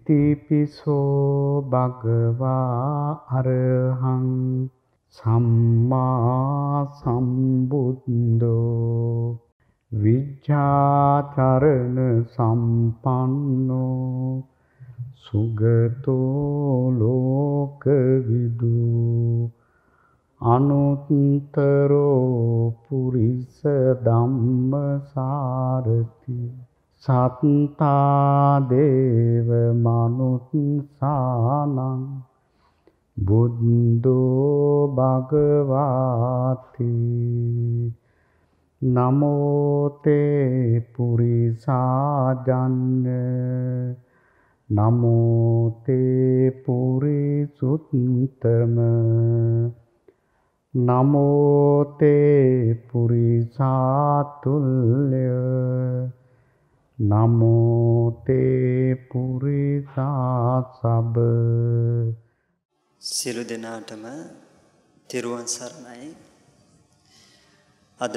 ඉතිපිසෝ භගවා අරහං සම්මා සම්බුද්ධෝ විජ්ජාචරණ සම්පන්නෝ සුගතෝ ලෝකවිදු අනුත්තරෝ පුරිස ධම්මසාරති සත්තා දේව මනුස්සානං බුද්ධෝ භගවාති නමෝ තේ පුරිසාජඤ්ඤ නමෝ තේ පුරිසුත්තම නමෝ තේ පුරිසාතුල්‍ය නමෝ තේ පුරිසාසබ. සියලු දෙනාටම තෙරුවන් සරණයි. අද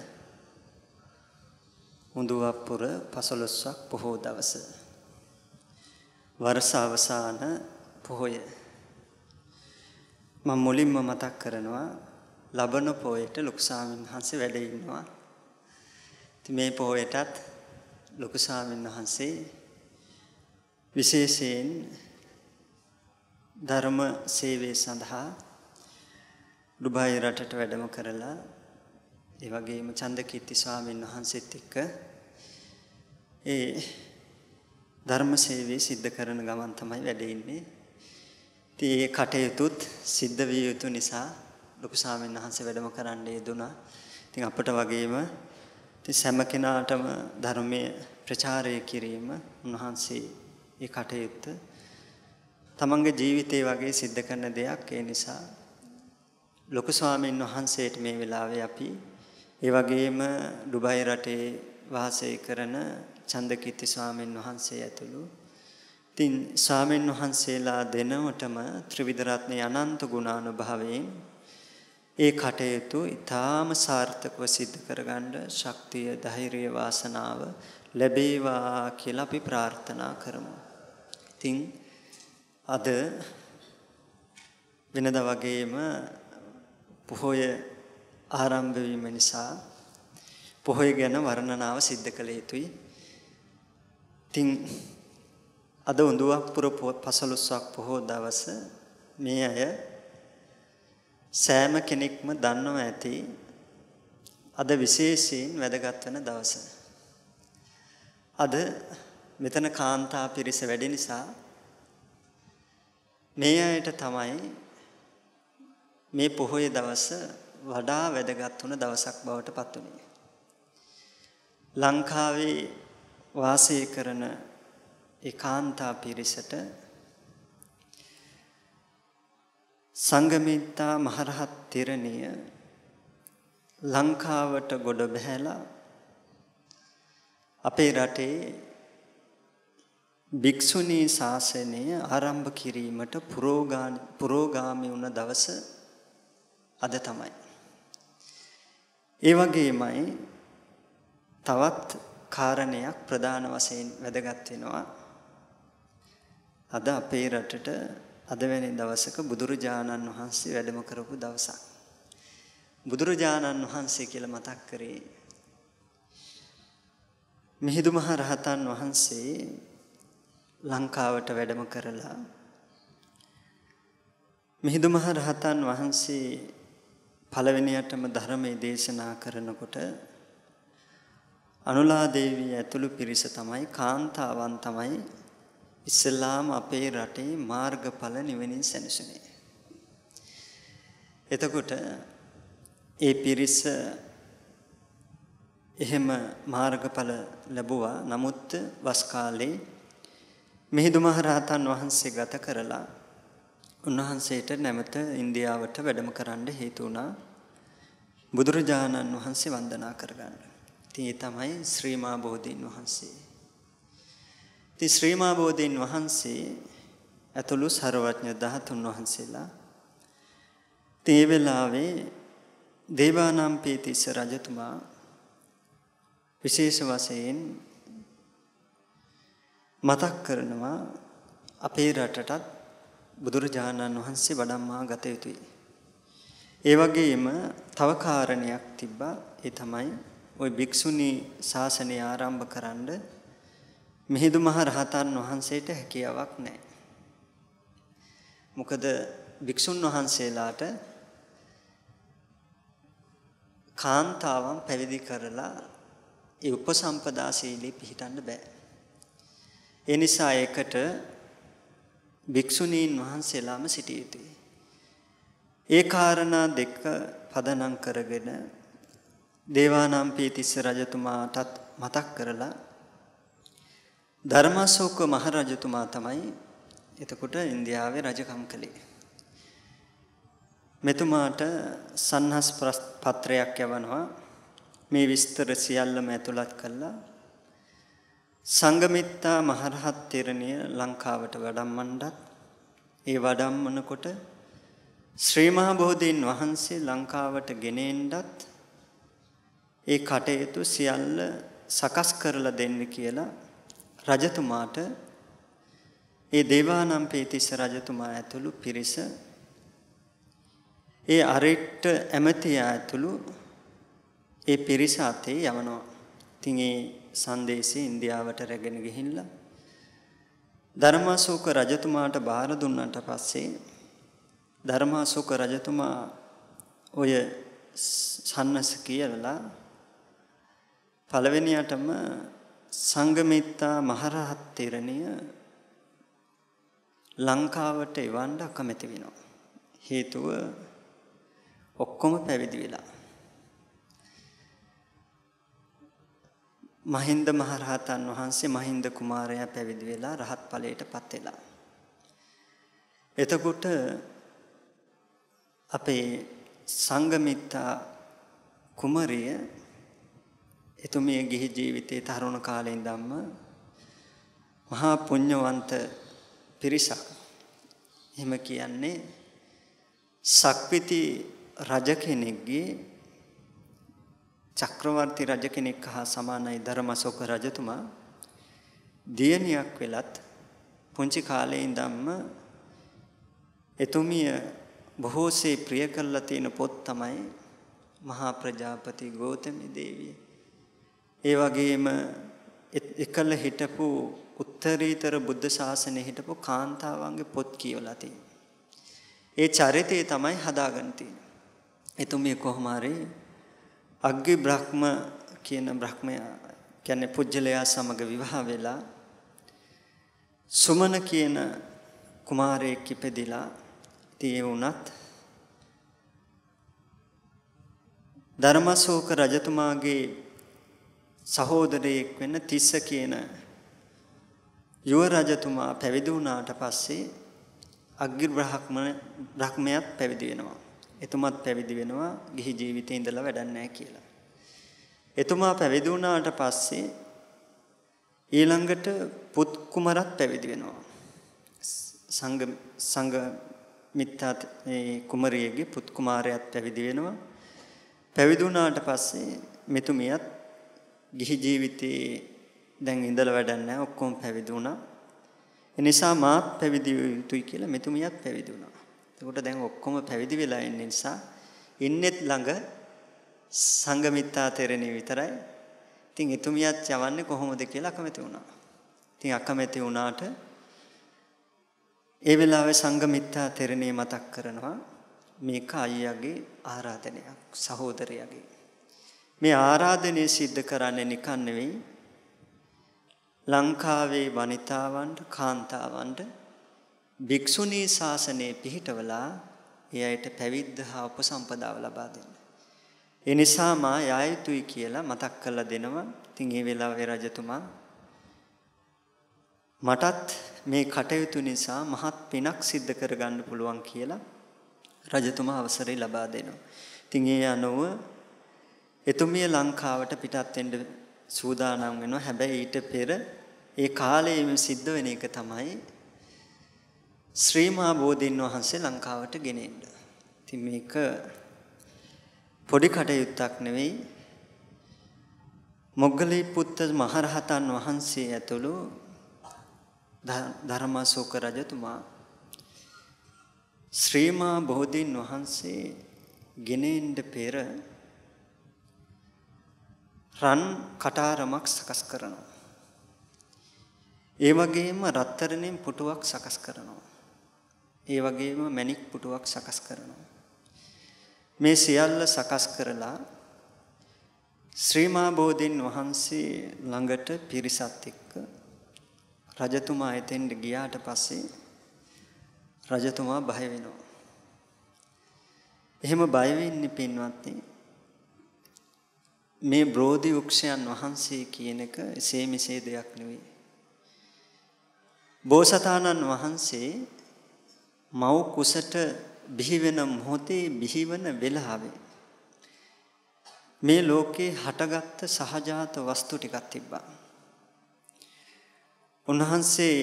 උඳුවප්පුර 15ක් පොහෝ දවස. වර්ෂ අවසාන පොහොය. මම මුලින්ම මතක් කරනවා ලබන පොහොයට ලොකු ස්වාමීන් වහන්සේ වැඩ ඉන්නවා. ඉතින් මේ පොහොයටත් ලොකු ස්වාමීන් වහන්සේ විශේෂයෙන් ධර්ම සේවය සඳහා ඩුබායි රටට වැඩම කරලා ඒ වගේම චන්දකීර්ති ස්වාමීන් වහන්සේත් එක්ක ඒ ධර්ම සේවය සිද්ධ කරන ගමන් තමයි වැඩ ඉන්නේ. ඉතින් ඒ කටයුතුත් සිද්ධ විය යුතු නිසා ලොකු ස්වාමීන් වහන්සේ වැඩම කරන්න යෙදුණා. ඉතින් අපට වගේම ඉතින් සෑම කෙනාටම ධර්මයේ ප්‍රචාරය කිරීම උන්වහන්සේ ඒ කටයුත්ත තමන්ගේ ජීවිතේ වගේ සිද්ධ කරන දෙයක්. ඒ නිසා ලොකු ස්වාමීන් වහන්සේට මේ වෙලාවේ අපි ඒ වගේම ඩුබායි රටේ වාසය කරන චන්දකීර්ති ස්වාමීන් වහන්සේ ඇතුළු ඉතින් ස්වාමීන් වහන්සේලා දෙනවටම ත්‍රිවිධ රත්නයේ අනන්ත ගුණානුභාවයෙන් ඒ කටයුතු ඊටාම සාර්ථකව සිද්ධ කරගන්න ශක්තිය, ධෛර්යය, වාසනාව ලැබේවා කියලා අපි ප්‍රාර්ථනා කරමු. ඉතින් අද වෙනදා වගේම පොහොය ආරම්භ වීම නිසා පොහොය ගැන වර්ණනාව සිද්ධ කළ යුතුයි. ඉතින් අද උඳුවප්පුර 15ක් පොහොය දවස මේ අය සෑම කෙනෙක්ම දන්නව ඇති අද විශේෂයෙන් වැදගත් වෙන දවස. අද මෙතන කාන්තා පිරිස වැඩි නිසා මේ අයට තමයි මේ පොහොය දවස වඩා වැදගත් වුණ දවසක් බවට පත් වුණේ. ලංකාවේ වාසය කරන ඒ කාන්තා පිරිසට සංඝමිත්තා මහරහත් තෙරණිය ලංකාවට ගොඩ බැහැලා අපේ රටේ භික්ෂුණී ශාසනය ආරම්භ කිරීමට පුරෝගාමී වුණ දවස අද තමයි. ඒ වගේමයි තවත් කාරණයක් ප්‍රධාන වශයෙන් වැදගත් වෙනවා. අද අපේ රටට අද වැනි දවසක බුදුරජාණන් වහන්සේ වැඩම කරපු දවසක්. බුදුරජාණන් වහන්සේ කියලා මතක් කරේ මිහිඳු මහ රහතන් වහන්සේ ලංකාවට වැඩම කරලා මිහිඳු මහ රහතන් වහන්සේ පළවෙනියටම ධර්මයේ දේශනා කරනකොට අනුලා දේවිය ඇතුළු පිරිස තමයි කාන්තාවන් තමයි ඉස්ලාම අපේ රටේ මාර්ගඵල නිවනින් සැනසුනේ. එතකොට ඒ පිරිස එහෙම මාර්ගඵල ලැබුවා. නමුත් වස් කාලේ මිහිඳු මහ රහතන් වහන්සේ ගත කරලා උන්වහන්සේට නැවත ඉන්දියාවට වැඩම කරන්න හේතු වුණා බුදුරජාණන් වහන්සේ වන්දනා කරගන්න. ඉතින් ඒ තමයි ශ්‍රී මා බෝධීන් වහන්සේ. ඉතින් ශ්‍රී මා බෝධීන් වහන්සේ ඇතුළු සර්වඥ ධාතුන් වහන්සේලා ඒ වෙලාවේ දේවානම්පියතිස්ස රජතුමා විශේෂ වශයෙන් මතක් කරනවා අපේ රටටත් බුදුරජාණන් වහන්සේ වඩම්මා ගත යුතුයි. ඒ වගේම තව කාරණයක් තිබ්බා. ඒ තමයි ওই භික්ෂුණී ශාසනය ආරම්භ කරන්න මිහිඳු මහ රහතන් වහන්සේට හැකියාවක් නැහැ. මොකද භික්ෂුන් වහන්සේලාට කාන්තාවන් පැවිදි කරලා ඒ උපසම්පදා සීලී පිළිටන්න බෑ. ඒ නිසා ඒකට භික්ෂුණීන් වහන්සේලාම සිටිය යුතුයි. ඒ කාරණා දෙක පදනම් කරගෙන දේවානම්පියතිස්ස රජතුමාටත් මතක් කරලා ධර්මාශෝක මහ රජතුමා තමයි එතකොට ඉන්දියාවේ රජකම් කළේ. මෙතුමාට සන්හස් පත්‍රයක් යවනවා. මේ විස්තර සියල්ලම ඇතුළත් කළා සංඝමිත්තා මහරහත් තෙරණිය ලංකාවට වඩම්මන්නත් ඒ වඩම්මනකොට ශ්‍රී මහ බෝධීන් වහන්සේ ලංකාවට ගෙනෙන්නත් ඒ කටයුතු සියල්ල සකස් කරලා දෙන්න කියලා රජතුමාට ඒ දේවානම්පියතිස්ස රජතුමා ඇතුළු පිරිස ඒ අරිට්ට ඇමතියා ඇතුළු ඒ පිරිස අතේ යවනවා. ඉතින් ඒ සංදේශය ඉන්දියාවට රැගෙන ගිහිල්ලා ධර්මාශෝක රජතුමාට බාර දුන්නාට පස්සේ ධර්මාශෝක රජතුමා ඔය සන්නස කියලා පළවෙනියටම සංඝමිත්තා මහරහත් තෙරණිය ලංකාවට එවන්න කැමති වෙනවා. හේතුව ඔක්කොම පැවිදි වෙලා. මහින්ද මහරහතන් වහන්සේ මහින්ද කුමාරයා පැවිදි වෙලා රහත් ඵලයටපත් වෙලා. එතකොට අපේ සංඝමිත්තා කුමරිය එතුමිය ගිහි ජීවිතයේ තරුණ කාලේ ඉඳන්ම මහා පුණ්‍යවන්ත පිරිසක්. එහෙම කියන්නේ සක්විති රජ කෙනෙක්ගේ චක්‍රවර්ති රජ කෙනෙක් හා සමානයි ධර්මාශෝක රජතුමා දියණියක් වෙලත් පුංචි කාලේ ඉඳන්ම එතුමිය බොහෝසේ ප්‍රිය කරලා තියෙන පොත් තමයි මහා ප්‍රජාපති ගෞතමී දේවිය. ඒ වගේම එකල හිටපු උත්තරීතර බුද්ධ ශාසනයේ හිටපු කාන්තාවන්ගේ පොත් කියවලා තියෙනවා. ඒ චරිතය තමයි හදාගන්න තියෙන්නේ. එතුමිය කොහොම හරි අග්ගි බ්‍රහ්ම කියන බ්‍රහ්මයා කියන්නේ පුජ්‍යලයා සමග විවාහ වෙලා සුමන කියන කුමාරයෙක් ඉපදිලා tie වුණත් ධර්මාශෝක රජතුමාගේ සහෝදරයෙක් වෙන තිස්ස කියන යුව රජතුමා පැවිදි වුණාට පස්සේ අග්ගි බ්‍රහ්මයාත් පැවිදි වෙනවා. එතුමාත් පැවිදි වෙනවා ගිහි ජීවිතේ ඉඳලා වැඩක් නැහැ කියලා. එතුමා පැවිදි වුණාට පස්සේ ඊළඟට පුත් කුමරත් පැවිදි වෙනවා. සංඝ මිත්තාත් මේ කුමරියගේ පුත් කුමාරයාත් පැවිදි වෙනවා. පැවිදි වුණාට පස්සේ මෙතුමියත් ගිහි ජීවිතේ දැන් ඉඳලා වැඩක් නැහැ ඔක්කොම පැවිදි වුණා. ඒ නිසා මාත් පැවිදි යුතුයි කියලා මෙතුමියත් පැවිදි වුණා. එතකොට දැන් ඔක්කොම පැවිදි වෙලා ඉන්න නිසා ඉන්නෙත් ළඟ සංඝමිත්තා තෙරණිය විතරයි. ඉතින් එතුමියත් යවන්නේ කොහොමද කියලා අකමැති වුණා. ඉතින් අකමැති වුණාට ඒ වෙලාවේ සංඝමිත්තා තෙරණිය මතක් කරනවා මේක අයියාගේ ආරාධනයක් සහෝදරයාගේ. මේ ආරාධනය සිද්ධ කරන්නේ නිකන් නෙවෙයි ලංකාවේ වනිතාවන්ට කාන්තාවන්ට භික්ෂුණී ශාසනයේ පිහිටවලා එයයිට පැවිද්ද හා උපසම්පදාව ලබා දෙන්න. ඒ නිසා මා යා යුතුයි කියලා මතක් කරලා දෙනවා. ඉතින් ඒ වෙලාවේ රජතුමා මටත් මේ කටයුතු නිසා මහත් පිනක් සිද්ධ කරගන්න පුළුවන් කියලා රජතුමා අවසරය ලබා දෙනවා. ඉතින් ඒ අනුව එතුමිය ලංකාවට පිටත් වෙන්න සූදානම් වෙනවා. හැබැයි ඊට පෙර ඒ කාලයේම සිද්ධ වෙන එක තමයි ශ්‍රී මහා බෝධීන් වහන්සේ ලංකාවට ගෙනෙන්න. ඉතින් මේක පොඩි කටයුත්තක් නෙවෙයි. මොග්ගලී පුත්ත මහරහතන් වහන්සේ ඇතුළු ධර්මාශෝක රජතුමා ශ්‍රීමා බෝධීන් වහන්සේ ගෙනෙන්න පෙර රන් කටාරමක් සකස් කරනවා. ඒ වගේම රත්තරන්ෙන් පුටුවක් සකස් කරනවා. ඒ වගේම මණික් පුටුවක් සකස් කරනවා. මේ සියල්ල සකස් කරලා ශ්‍රීමා බෝධීන් වහන්සේ ළඟට පිරිසත් එක්ක රජතුමා එතෙන්ට ගියාට පස්සේ රජතුමා බය වෙනවා. එහෙම බය වෙන්නේ පින්වත්නි මේ බෝධි වෘක්ෂයන් වහන්සේ කියන එක එසේ මෙසේ දෙයක් නෙවෙයි. බෝසතාණන් වහන්සේ මව් කුසට බිහි වෙන මොහොතේ බිහිවන වෙලාවේ මේ ලෝකේ හටගත්ත සහජාත වස්තු ටිකක් තිබ්බා. උන්වහන්සේ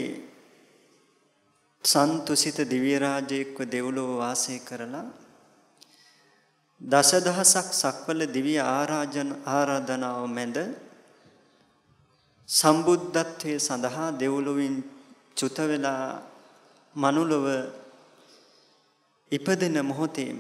සන්තුසිත දිව්‍ය රාජයෙක්ව දෙව්ලොව වාසය කරලා දසදහසක් සක්වල දිව්‍ය ආරාධනාව මැද සම්බුද්ධත්වයේ සඳහා දෙව්ලොවින් චුත වෙලා මනුලොව ඉපදෙන මොහොතේම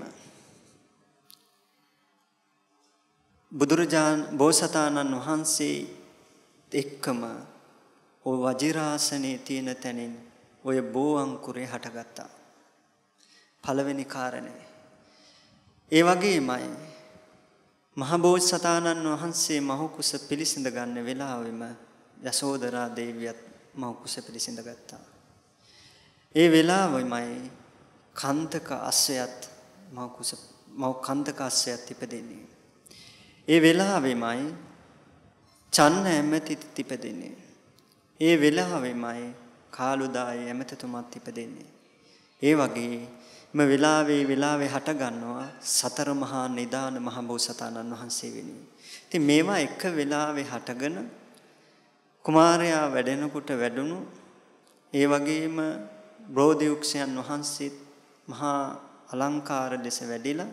බෝසතාණන් වහන්සේ එක්කම ඔය වජිරාසනයේ තියෙන තැනින් ඔය බෝ අංකුරේ හටගත්තා. පළවෙනි කාරණේ. ඒ වගේමයි මහ බෝසතාණන් වහන්සේ මහ කුස පිළිසිඳ ගන්න වෙලාවෙම යසෝදරා දේවියත් මහ කුස පිළිසිඳ ගත්තා. ඒ වෙලාවෙමයි කන්තක අස්සයත් මහ කන්තක අස්සයත් ඉපදෙන්නේ. ඒ වෙලාවෙමයි චන්න ඇමතිත් ඉපදෙන්නේ. ඒ වෙලාවෙමයි කාලුදායි ඇමතිතුමත් ඉපදෙන්නේ. ඒ වගේම වෙලාවේ හට ගන්නවා සතර මහා නිදාන මහ බෝසතාණන් වහන්සේ වෙනුවෙන්. ඉතින් මේවා එක වෙලාවේ හටගෙන කුමාරයා වැඩෙනකොට වැඩුණු ඒ වගේම බෝධි වෘක්ෂයන් වහන්සේ මහා අලංකාර ලෙස වැඩිලා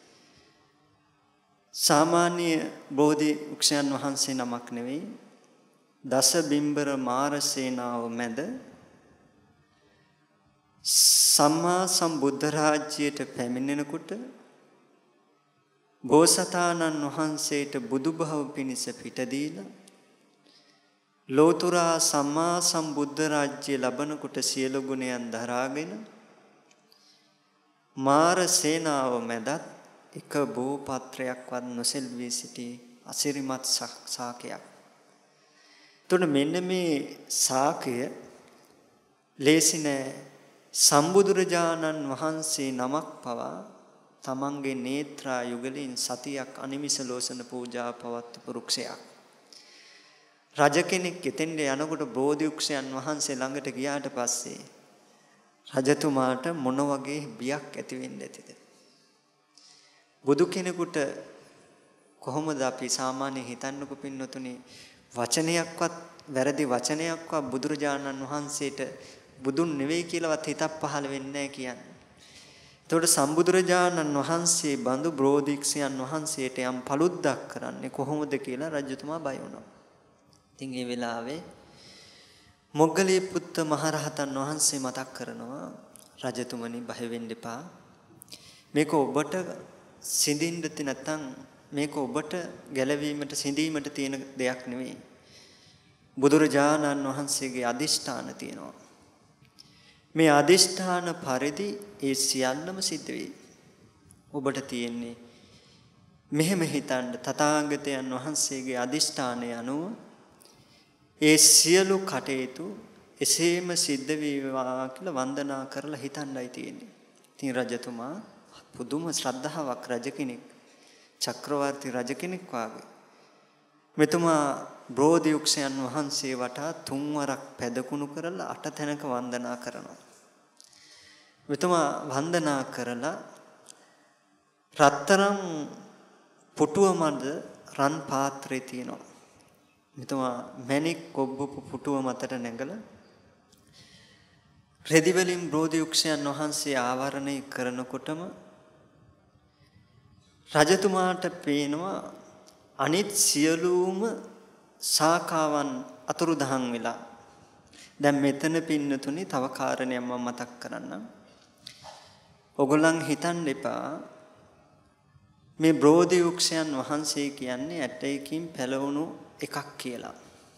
සාමාන්‍ය බෝධි වෘක්ෂයන් වහන්සේ නමක් නෙවෙයි දස බිම්බර මාර සේනාව මැද සම්මා සම්බුද්ධ රාජ්‍යයට පැමිණෙනකොට බෝසතාණන් වහන්සේට බුදුබව පිණිස පිට දීලා ලෝතුරා සම්මා සම්බුද්ධ රාජ්‍ය ලබනකොට සියලු ගුණයන් දරාගෙන මාර සේනාව මැදත් එක බෝපත්‍රයක්වත් නොසෙල්වී සිටි අසිරිමත් ශාකයක්. එතකොට මෙන්න මේ ශාකය ලේසි නෑ. සම්බුදුරජාණන් වහන්සේ නමක් පවා තමන්ගේ නේත්‍රා යුගලින් සතියක් අනිමිස ලෝසන පූජා පවත්වපු වෘක්ෂයක්. රජ කෙනෙක් එතෙන්ට යනකොට බෝධි වෘක්ෂයන් වහන්සේ ළඟට ගියාට පස්සේ රජතුමාට මොන වගේ බියක් ඇති වෙන්න ඇතිද? බුදු කෙනෙකුට කොහොමද අපි සාමාන්‍ය හිතන්නකො පින්නතුනේ වචනයක්වත් වැරදි වචනයක්වත් බුදුරජාණන් වහන්සේට බුදුන් නෙවෙයි කියලාවත් හිතක් පහළ වෙන්නේ නැහැ කියන්නේ. එතකොට සම්බුදුරජාණන් වහන්සේ බඳු බෝධික්ෂයන් වහන්සේට යම් පළුද්දක් කරන්නේ කොහොමද කියලා රජතුමා බය වුණා. ඉතින් ඒ වෙලාවේ මොග්ගලී පුත්ත මහරහතන් වහන්සේ මතක් කරනවා රජතුමනි බය වෙන්න එපා. මේක ඔබට සිඳින්න නැත්නම් මේක ඔබට ගැලවීමට සිඳීමට තියෙන දෙයක් නෙවෙයි. බුදුරජාණන් වහන්සේගේ අදිෂ්ඨාන තියෙනවා. මේ අදිෂ්ඨාන පරිදි ඒ සියල්ලම සිද්ධ වෙයි. ඔබට තියෙන්නේ මෙහෙම හිතන්න තථාගතයන් වහන්සේගේ අදිෂ්ඨානය අනුව ඒ සියලු කටයුතු එසේම සිද්ධ වේවා කියලා වන්දනා කරලා හිතන්නයි තියෙන්නේ. ඉතින් රජතුමා පුදුම ශ්‍රද්ධාවක් රජ කෙනෙක් චක්‍රවර්ති රජ කෙනෙක් වාගේ මෙතුමා බෝධි වෘක්ෂයන් වහන්සේ වටා තුන්වරක් පැදකුණු කරලා 8 තැනක වන්දනා කරනවා. මෙතුමා වන්දනා කරලා රත්තරන් පුටුව මැද රන් පාත්‍රය තියෙනවා. මෙතුමා මණික් කොබ්බපු පුටුව මතට නැගලා රෙදි වලින් බෝධි වෘක්ෂයන් වහන්සේ ආවරණය කරනකොටම රජතුමාට පේනවා අනිත් සියලුම ශාඛාවන් අතුරුදහන් වෙලා දැන් මෙතන පින්නතුනි තව කාරණයක් මම මතක් කරන්නම්. ඔගොල්ලන් හිතන්න එපා මේ බෝධි වෘක්ෂයන් වහන්සේ කියන්නේ ඇටයකින් පැලවුණු එකක් කියලා.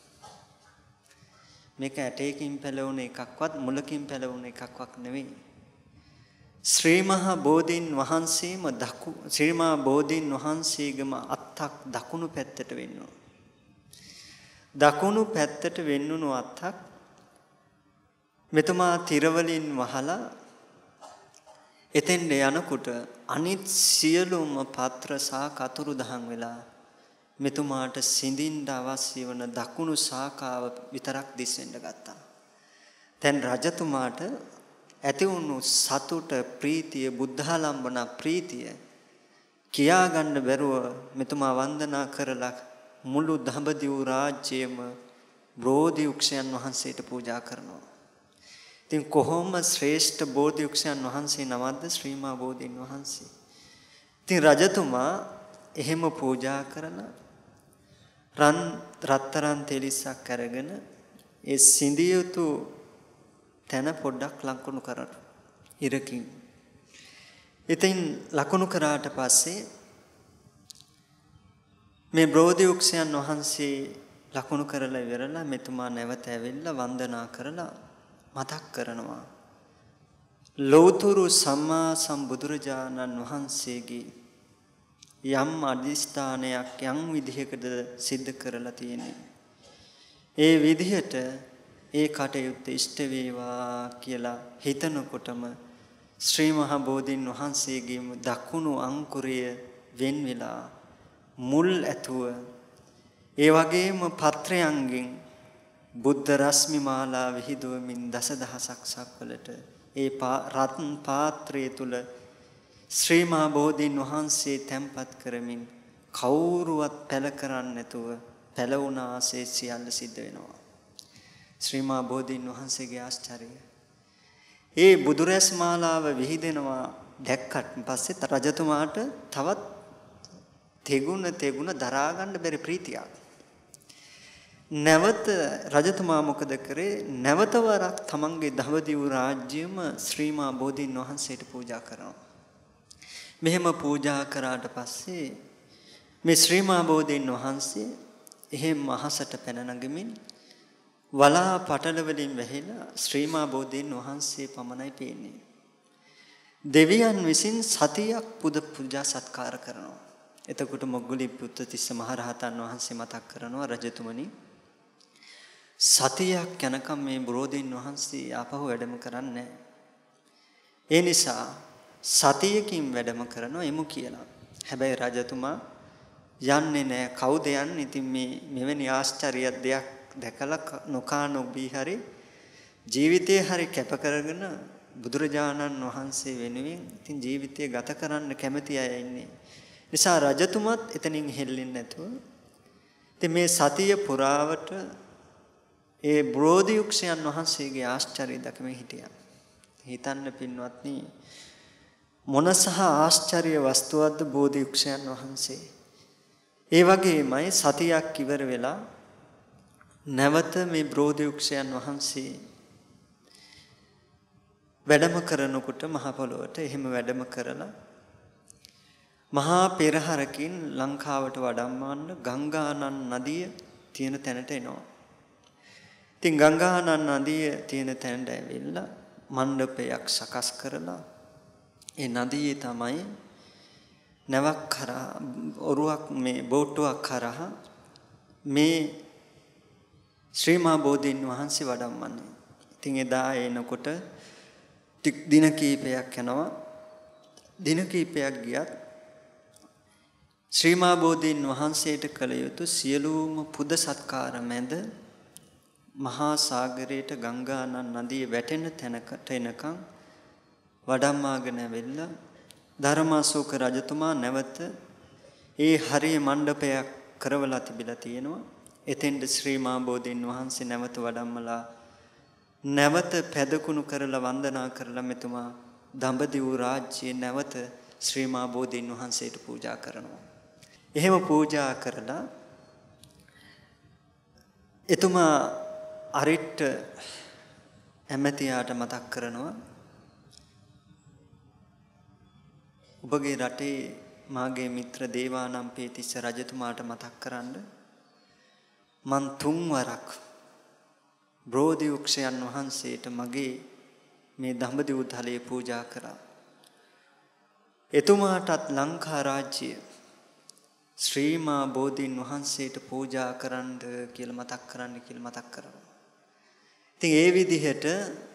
මේක ඇටයකින් පැලවුණු එකක්වත් මුලකින් පැලවුණු එකක්වත් නෙවෙයි. ශ්‍රී මහා බෝධීන් වහන්සේම ශ්‍රී මහා බෝධීන් වහන්සේගම අත්තක් දකුණු පැත්තට වෙන්නු. දකුණු පැත්තට වෙන්නුණු අත්තක් මෙතුමා තිරවලින් වහලා එතෙන්ට යනකොට අනිත් සියලුම පත්‍ර සහ කතුරු දහන් වෙලා මෙතුමාට සිඳින්න අවශ්‍ය වන දකුණු ශාඛාව විතරක් දිස්සෙන්න ගත්තා. දැන් රජතුමාට ඇති වුණු සතුට ප්‍රීතිය බුද්ධාලම්බන ප්‍රීතිය කියා ගන්න බැරුව මෙතුමා වන්දනා කරලා මුළු දඹදිව රාජ්‍යයේම බෝධි වෘක්ෂයන් වහන්සේට පූජා කරනවා. ඉතින් කොහොම ශ්‍රේෂ්ඨ බෝධි වෘක්ෂයන් වහන්සේ නමක්ද ශ්‍රී මහා බෝධීන් වහන්සේ. ඉතින් රජතුමා එහෙම පූජා කරලා රත්තරන් තෙලිස්සක් අරගෙන ඒ සිඳියුතු තැන පොඩ්ඩක් ලකුණු කරනවා ඉරකින්. ඉතින් ලකුණු කරාට පස්සේ මේ බෝධි වෘක්ෂයන් වහන්සේ ලකුණු කරලා ඉවරලා මෙතුමා නැවත ඇවිල්ලා වන්දනා කරලා මතක් කරනවා ලෞතුරු සම්මා සම්බුදුරජාණන් වහන්සේගේ යම් අදිස්ථානයක් යම් විදිහකට සිද්ධ කරලා තියෙන්නේ. ඒ විදිහට ඒ කටයුත්ත ඉෂ්ට වේවා කියලා හිතනකොටම ශ්‍රී මහා බෝධීන් වහන්සේගේම දකුණු අංකුරය වෙන් වෙලා මුල් ඇතුව ඒ වගේම පත්‍රයන්ගෙන් බුද්ධ රශ්මි මාලා විහිදුවමින් දසදහසක් සක්වලට ඒ රත්න පාත්‍රය තුල ශ්‍රී මහා බෝධීන් වහන්සේ තැන්පත් කරමින් කවුරුවත් පැල කරන්නේ නැතුව පැලවුණාසේ සියල්ල සිද්ධ වෙනවා. ශ්‍රී මහා බෝධීන් වහන්සේගේ ආශ්චර්යය. ඒ බුදුරැස් මාලාව විහිදෙනවා දැක්කට පස්සේ රජතුමාට තවත් තෙගුණ දරා ගන්න බැරි ප්‍රීතියක්. නැවත රජතුමා මොකද කරේ? නැවත වරක් තමන්ගේ දඹදිව රාජ්‍යයම ශ්‍රී මහා බෝධීන් වහන්සේට පූජා කරනවා. මෙහෙම පූජා කරාට පස්සේ මේ ශ්‍රී මහා බෝධීන් වහන්සේ එහෙම අහසට පැන නගමින් වලා පටල වලින් වැහිලා ශ්‍රී මහා බෝධීන් වහන්සේ පමණයි පේන්නේ. දෙවියන් විසින් සතියක් පුද පූජා සත්කාර කරනවා. එතකොට මොග්ගලී පුත්තිස්ස මහරහතන් වහන්සේ මතක් කරනවා රජතුමනි සතියක් යනකම් මේ බෝධීන් වහන්සේ ආපහු වැඩම කරන්නේ. ඒ නිසා සතියකින් වැඩම කරනවා එමු කියලා. හැබැයි රජතුමා යන්නේ නැහැ. කවුද යන්නේ? ඉතින් මේ මෙවැනි ආශ්චර්ය දෙයක් දැකලා නොකා නොබී හරි ජීවිතේ හරි කැප කරගෙන බුදුරජාණන් වහන්සේ වෙනුවෙන් ඉතින් ජීවිතය ගත කරන්න කැමති අය ඉන්නේ. නිසා රජතුමත් එතනින් හෙල්ලෙන්නේ නැතුව ඉතින් මේ සතිය පුරාවට ඒ බෝධි වෘක්ෂයන් වහන්සේගේ ආශ්චර්යය දකිමින් හිටියා. හිතන්න පින්වත්නි මොනසහ ආශ්චර්ය වස්තුවක්ද බෝධි වෘක්ෂයන් වහන්සේ. ඒ වගේමයි සතියක් ඉවර වෙලා නැවත මේ බෝධි වෘක්ෂයන් වහන්සේ වැඩම කරනකොට මහ පොළොවට එහෙම වැඩම කරලා මහා පෙරහරකින් ලංකාවට වඩම්මන්න ගංගානන් නදිය තියෙන තැනට එනවා. ඉතින් ගංගානන් නදිය තියෙන තැනට ඇවිල්ලා මණ්ඩපයක් සකස් කරලා ඒ නදියේ තමයි නැවක් කරා ඔරුවක් මේ බෝට්ටුවක් කරා මේ ශ්‍රී මහා බෝධීන් වහන්සේ වඩම්මන්නේ. ඉතින් එදා එනකොට දින කීපයක් යනවා. දින කීපයක් ගියත් ශ්‍රී මහා බෝධීන් වහන්සේට කළ යුතු සියලුම පුද සත්කාර මැද මහා සාගරයට ගංගානන් නදිය වැටෙන තැනකට එනකම් වඩම්මාගෙන ඇවිල්ලා ධර්මාශෝක රජතුමා නැවත ඒ හරිය මණ්ඩපයක් කරවලා තිබිලා තියෙනවා. එතෙන්ද ශ්‍රී මහා බෝධීන් වහන්සේ නැවත වඩම්මලා නැවත පැදකුණු කරලා වන්දනා කරලා මෙතුමා දඹදිව රාජ්‍යයේ නැවත ශ්‍රී මහා බෝධීන් වහන්සේට පූජා කරනවා. එහෙම පූජා කරලා එතුමා අරිට්ට ඇමතියාට මතක් කරනවා ඔබගේ රටේ මාගේ මිත්‍ර දේවානම්පියතිස්ස රජතුමාට මතක් කරන්න මන් 3 වරක් බෝධි වෘක්ෂයන් වහන්සේට මගේ මේ දඹදිව තලයේ පූජා කරා. එතුමාටත් ලංකා රාජ්‍ය ශ්‍රීමා බෝධීන් වහන්සේට පූජා කරන්න කියලා මතක් කරන්න කියලා මතක් කරනවා. ඉතින් ඒ විදිහට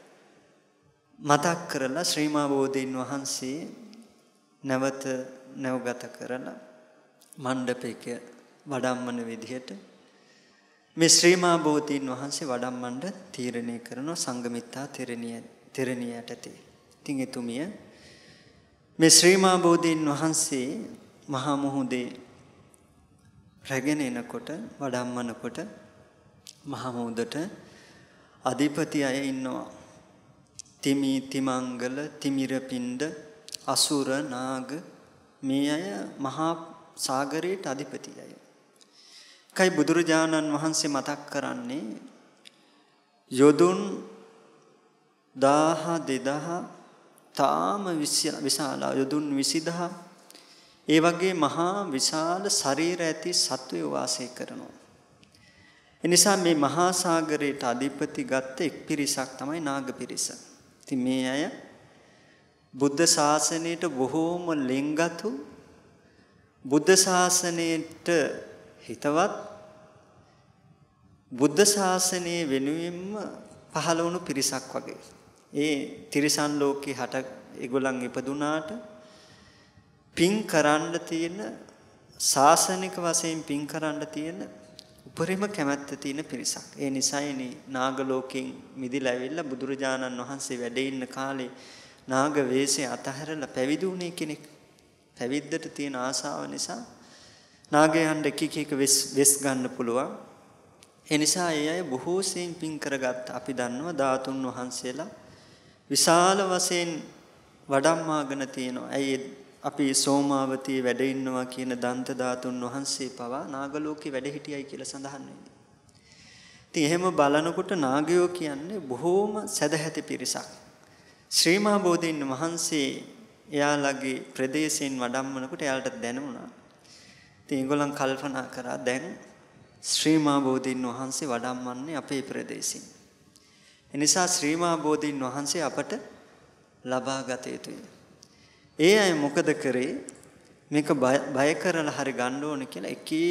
මතක් කරලා ශ්‍රීමා බෝධීන් වහන්සේ නැවත නැවගත කරලා මණ්ඩපයක වඩම්මන විදිහට මේ ශ්‍රීමා බෝධීන් වහන්සේ වඩම්මන්න තීරණය කරන සංඝමිත්තා තෙරණිය යටතේ. ඉතින් එතුමිය මේ ශ්‍රීමා බෝධීන් වහන්සේ මහා මුහුදේ රැගෙන එනකොට වඩම්මනකොට මහා මුහුදට අධිපති අය ඉන්නවා. තිමි තිමංගල තිමිරපිණ්ඩ අසුර නාග මේ අය මහා සාගරයට අධිපති අය. කයි බුදුරජාණන් වහන්සේ මතක් කරන්නේ යොදුන් 1000 තාම විශාල යොදුන් 20000 ඒ වගේ මහා විශාල ශරීර ඇති සත්වයෝ වාසය කරනවා. ඒ නිසා මේ මහා සාගරයට අධිපති ගත්ත එක් පිරිසක් තමයි නාග පිරිස. ඉතින් මේ අය බුද්ධ ශාසනයට බොහෝම ලෙන්ගතු බුද්ධ ශාසනයට හිතවත් බුද්ධ ශාසනයේ වෙනුවෙන්ම පහළ වුණු පිරිසක් වගේ. ඒ තිරිසන් ලෝකේ හට ඒගොල්ලන් ඉපදුනාට පින් කරන්න තියෙන ශාසනික වශයෙන් පින් කරන්න තියෙන උපරිම කැමැත්ත තියෙන පිරිසක්. ඒ නිසායිනේ නාග ලෝකෙන් මිදිලා ඇවිල්ලා බුදුරජාණන් වහන්සේ වැඩ ඉන්න කාලේ නාග වේශය අතහැරලා පැවිදි වුණේ කෙනෙක්. පැවිද්දට තියෙන ආසාව නිසා නාගයන්ට එක වෙස් ගන්න පුළුවන්. ඒ නිසා ඒ අය බොහෝ සෙයින් පින් කරගත්ත. අපි දන්නවා ධාතුන් වහන්සේලා විශාල වශයෙන් වඩම්මාගෙන තියෙනවා. ඇයි අපි සෝමාවතී වැඩ ඉන්නවා කියන දන්ත ධාතුන් වහන්සේ පවා නාග ලෝකේ වැඩ හිටියයි කියලා සඳහන් වෙන්නේ. ඉතින් එහෙම බලනකොට නාගයෝ කියන්නේ බොහෝම සදහැති පිරිසක්. ශ්‍රීමා බෝධීන් වහන්සේ එයාලගේ ප්‍රදේශයෙන් වඩම්මනකොට එයාලට දැනුණා. ඉතින් ඒගොල්ලන් කල්පනා කරා දැන් ශ්‍රීමා බෝධීන් වහන්සේ වඩම්මන්නේ අපේ ප්‍රදේශයෙන්. ඒ නිසා ශ්‍රීමා බෝධීන් වහන්සේ අපට ලබා ගත යුතුයි. ඒ අය මොකද කරේ? මේක බය කරලා හරි ගන්න ඕනේ කියලා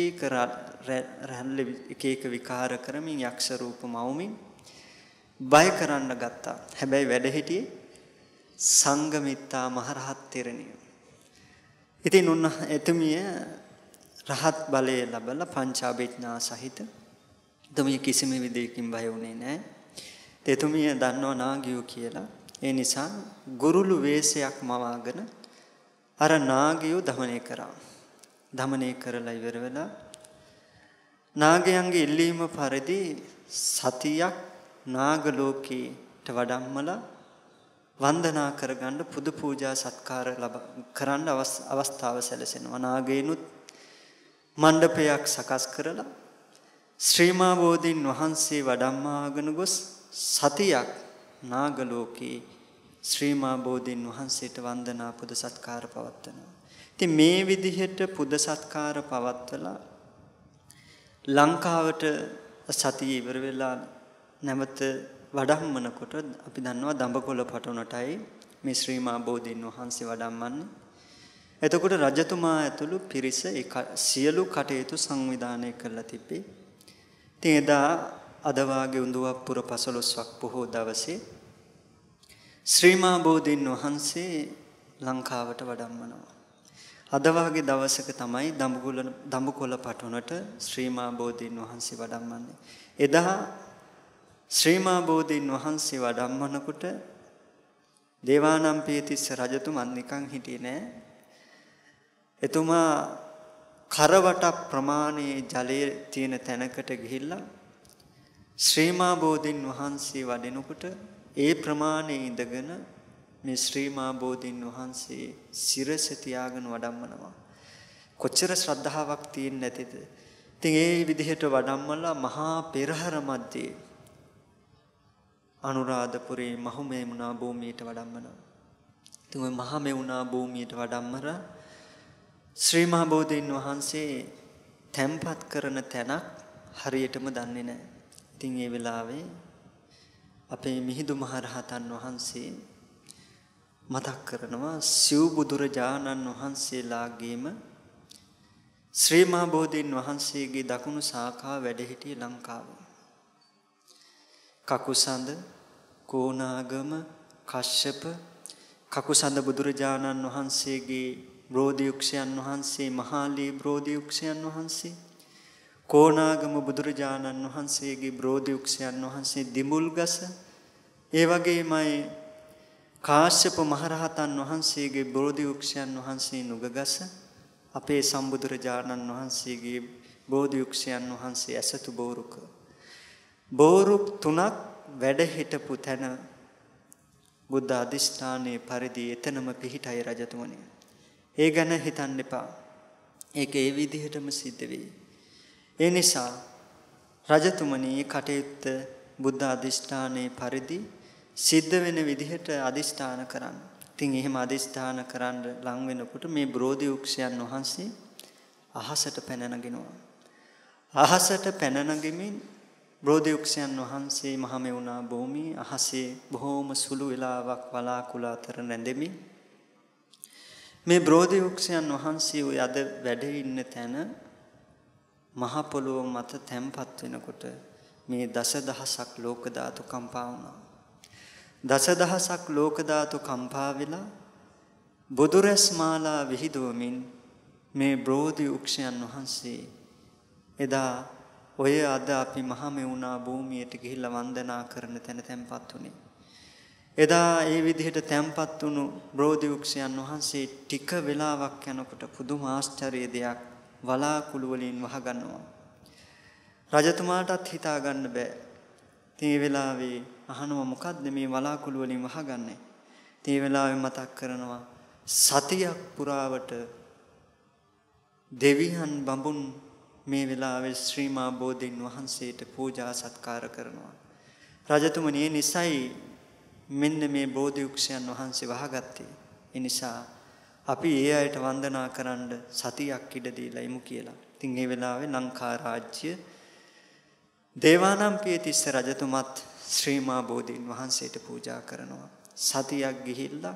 එක එක විකාර කරමින් යක්ෂ රූප මවමින් බය කරන්න ගත්තා. හැබැයි වැඩ හිටියේ සංඝමිත්තා මහරහත් තෙරණිය. ඉතින් උන්න එතුමිය රහත් බලය ලැබලා පංචාභිඥා සහිත එතුමිය කිසිම විදිහකින් බය වුණේ නැහැ. එතුමිය දන්නව නාගයෝ කියලා. ඒ නිසා ගුරුළු වේශයක් මවාගෙන අර නාගයෝ දමනය කරා. දමනය කරලා ඉවර වෙලා නාගයන්ගේ ඉල්ලීම පරිදි සතියක් නාග ලෝකයට වඩම්මලා වන්දනා කරගන්න පුද පූජා සත්කාර කරන්න අවස්ථාව සැලසෙනවා. නාගයනුත් මණ්ඩපයක් සකස් කරලා ශ්‍රීමා බෝධීන් වහන්සේ වඩම්මාගෙන ගොස් සතියක් නාග ලෝකේ ශ්‍රීමා බෝධීන් වහන්සේට වන්දනා පුද සත්කාර පවත්වනවා. ඉතින් මේ විදිහට පුද සත්කාර පවත්වලා ලංකාවට සතිය ඉවර වෙලා නැවත වඩම්මනකොට අපි දන්නවා දඹකොළ පටුනටයි මේ ශ්‍රීමා බෝධීන් වහන්සේ වඩම්මන්නේ. එතකොට රජතුමා ඇතුළු පිරිස සියලු කටයුතු සංවිධානය කරලා තිබේ. ඉතින් එදා අද වාගේ උඳුවප්පුර 15ක් පොහොය දවසේ ශ්‍රීමා බෝධීන් වහන්සේ ලංකාවට වඩම්මනවා. අද වාගේ දවසක තමයි දඹකොළ පටුනට ශ්‍රීමා බෝධීන් වහන්සේ වඩම්මන්නේ. එදා ශ්‍රීමා බෝධීන් වහන්සේ වඩම්මනකොට දේවානම්පියතිස්ස රජතුමන් නිකන් හිටියේ නෑ. එතුමා කරවට ප්‍රමාණයේ ජලයේ තියෙන තැනකට ගිහිල්ලා ශ්‍රීමා බෝධීන් වහන්සේ වඩිනකොට ඒ ප්‍රමාණයේ ඉඳගෙන මේ ශ්‍රීමා බෝධීන් වහන්සේ සිරස තියාගෙන වඩම්මනවා. කොච්චර ශ්‍රද්ධාවක් තියෙන්නේ නැතිද? ඉතින් ඒ විදිහට වඩම්මලා මහා පෙරහර මැද්දේ අනුරාධපුරේ මහමෙවුනා භූමියට වඩම්මනවා. ඉතින් ওই මහමෙවුනා භූමියට වඩම්මර ශ්‍රී මහ බෝධීන් වහන්සේ තැන්පත් කරන තැනක් හරියටම දන්නේ නැහැ. ඉතින් ඒ වෙලාවේ අපේ මිහිඳු මහරහතන් වහන්සේ මතක් කරනවා සිව් බුදුරජාණන් වහන්සේලාගේම ශ්‍රී මහ බෝධීන් වහන්සේගේ දකුණු ශාඛාව වැඩ සිටියේ ලංකාවේ. කකුසඳ, කෝණාගම, කශ්‍යප, කකුසඳ බුදුරජාණන් වහන්සේගේ බෝධියුක්ෂයන් වහන්සේ, මහාලී බෝධියුක්ෂයන් වහන්සේ, කෝණාගම බුදුරජාණන් වහන්සේගේ බෝධියුක්ෂයන් වහන්සේ දිඹුල්ගස, ඒ වගේමයි කාශ්‍යප මහරහතන් වහන්සේගේ බෝධියුක්ෂයන් වහන්සේ නුගගස, අපේ සම්බුදුරජාණන් වහන්සේගේ බෝධියුක්ෂයන් වහන්සේ ඇසතු බෝරුක. බෝරුක් තුනක් වැඩ හිටපු තැන බුද්ධ අධිෂ්ඨානයේ පරිදි එතනම පිහිටයි රජතුමනි. ඒ ගැන හිතන්න එපා. ඒක ඒ විදිහටම සිද්ධ වෙයි. ඒ නිසා රජතුමනි කටයුත්ත බුද්ධ අධිෂ්ඨානයේ පරිදි සිද්ධ වෙන විදිහට අධිෂ්ඨාන කරන්න. ඉතින් එහෙම අධිෂ්ඨාන කරන්න ලං වෙනකොට මේ බෝධියුක්ෂයන් වහන්සේ අහසට පැන නගිනවා. අහසට පැන නගිමින් බෝධියුක්ෂයන් වහන්සේ මහමෙවුනා භූමියේ අහසේ බොහෝම සුළු වේලාවක් වලාකුළ අතර නැඳෙමින් මේ බෝධියුක්ෂයන් වහන්සේ ඔය අද වැඩ ඉන්න තැන මහ පොළොව මත තැන්පත් වෙනකොට මේ දසදහසක් ලෝක ධාතු කම්පා වුණා. දසදහසක් ලෝක ධාතු කම්පා වෙලා බුදුරැස් මාලා විහිදුවමින් මේ බෝධියුක්ෂයන් වහන්සේ එදා ඔය අද අපි මහමෙවුනා භූමියට ගිහිල්ලා වන්දනා කරන තැන තැන්පත් උනේ. එදා ඒ විදිහට තැන්පත් වුණු බෝධියුක්ෂයන් වහන්සේ ටික වෙලාවක් යනකොට පුදුම ආශ්චර්ය දෙයක් වලාකුළු වලින් වහගන්නවා. රජතුමාටත් හිතා ගන්න බෑ. මේ වෙලාවේ අහනවා මොකද්ද මේ වලාකුළු වලින් වහගන්නේ? මේ වෙලාවේ මතක් කරනවා සතියක් පුරාවට දෙවියන් බඹුන් මේ වෙලාවේ ශ්‍රී මා බෝධීන් වහන්සේට පූජා සත්කාර කරනවා. රජතුමනි ඒ නිසයි මෙන්න මේ බෝධියුක්ෂයන් වහන්සේ වහගත්තේ. ඒ නිසා අපි ඒ අයට වන්දනා කරන්න සතියක් ඉඩ දීලා ඉමු කියලා. ඉතින් ඒ වෙලාවේ ලංකා රාජ්‍ය දේවානම්පියතිස්ස රජතුමත් ශ්‍රී මා බෝධීන් වහන්සේට පූජා කරනවා. සතියක් ගිහිල්ලා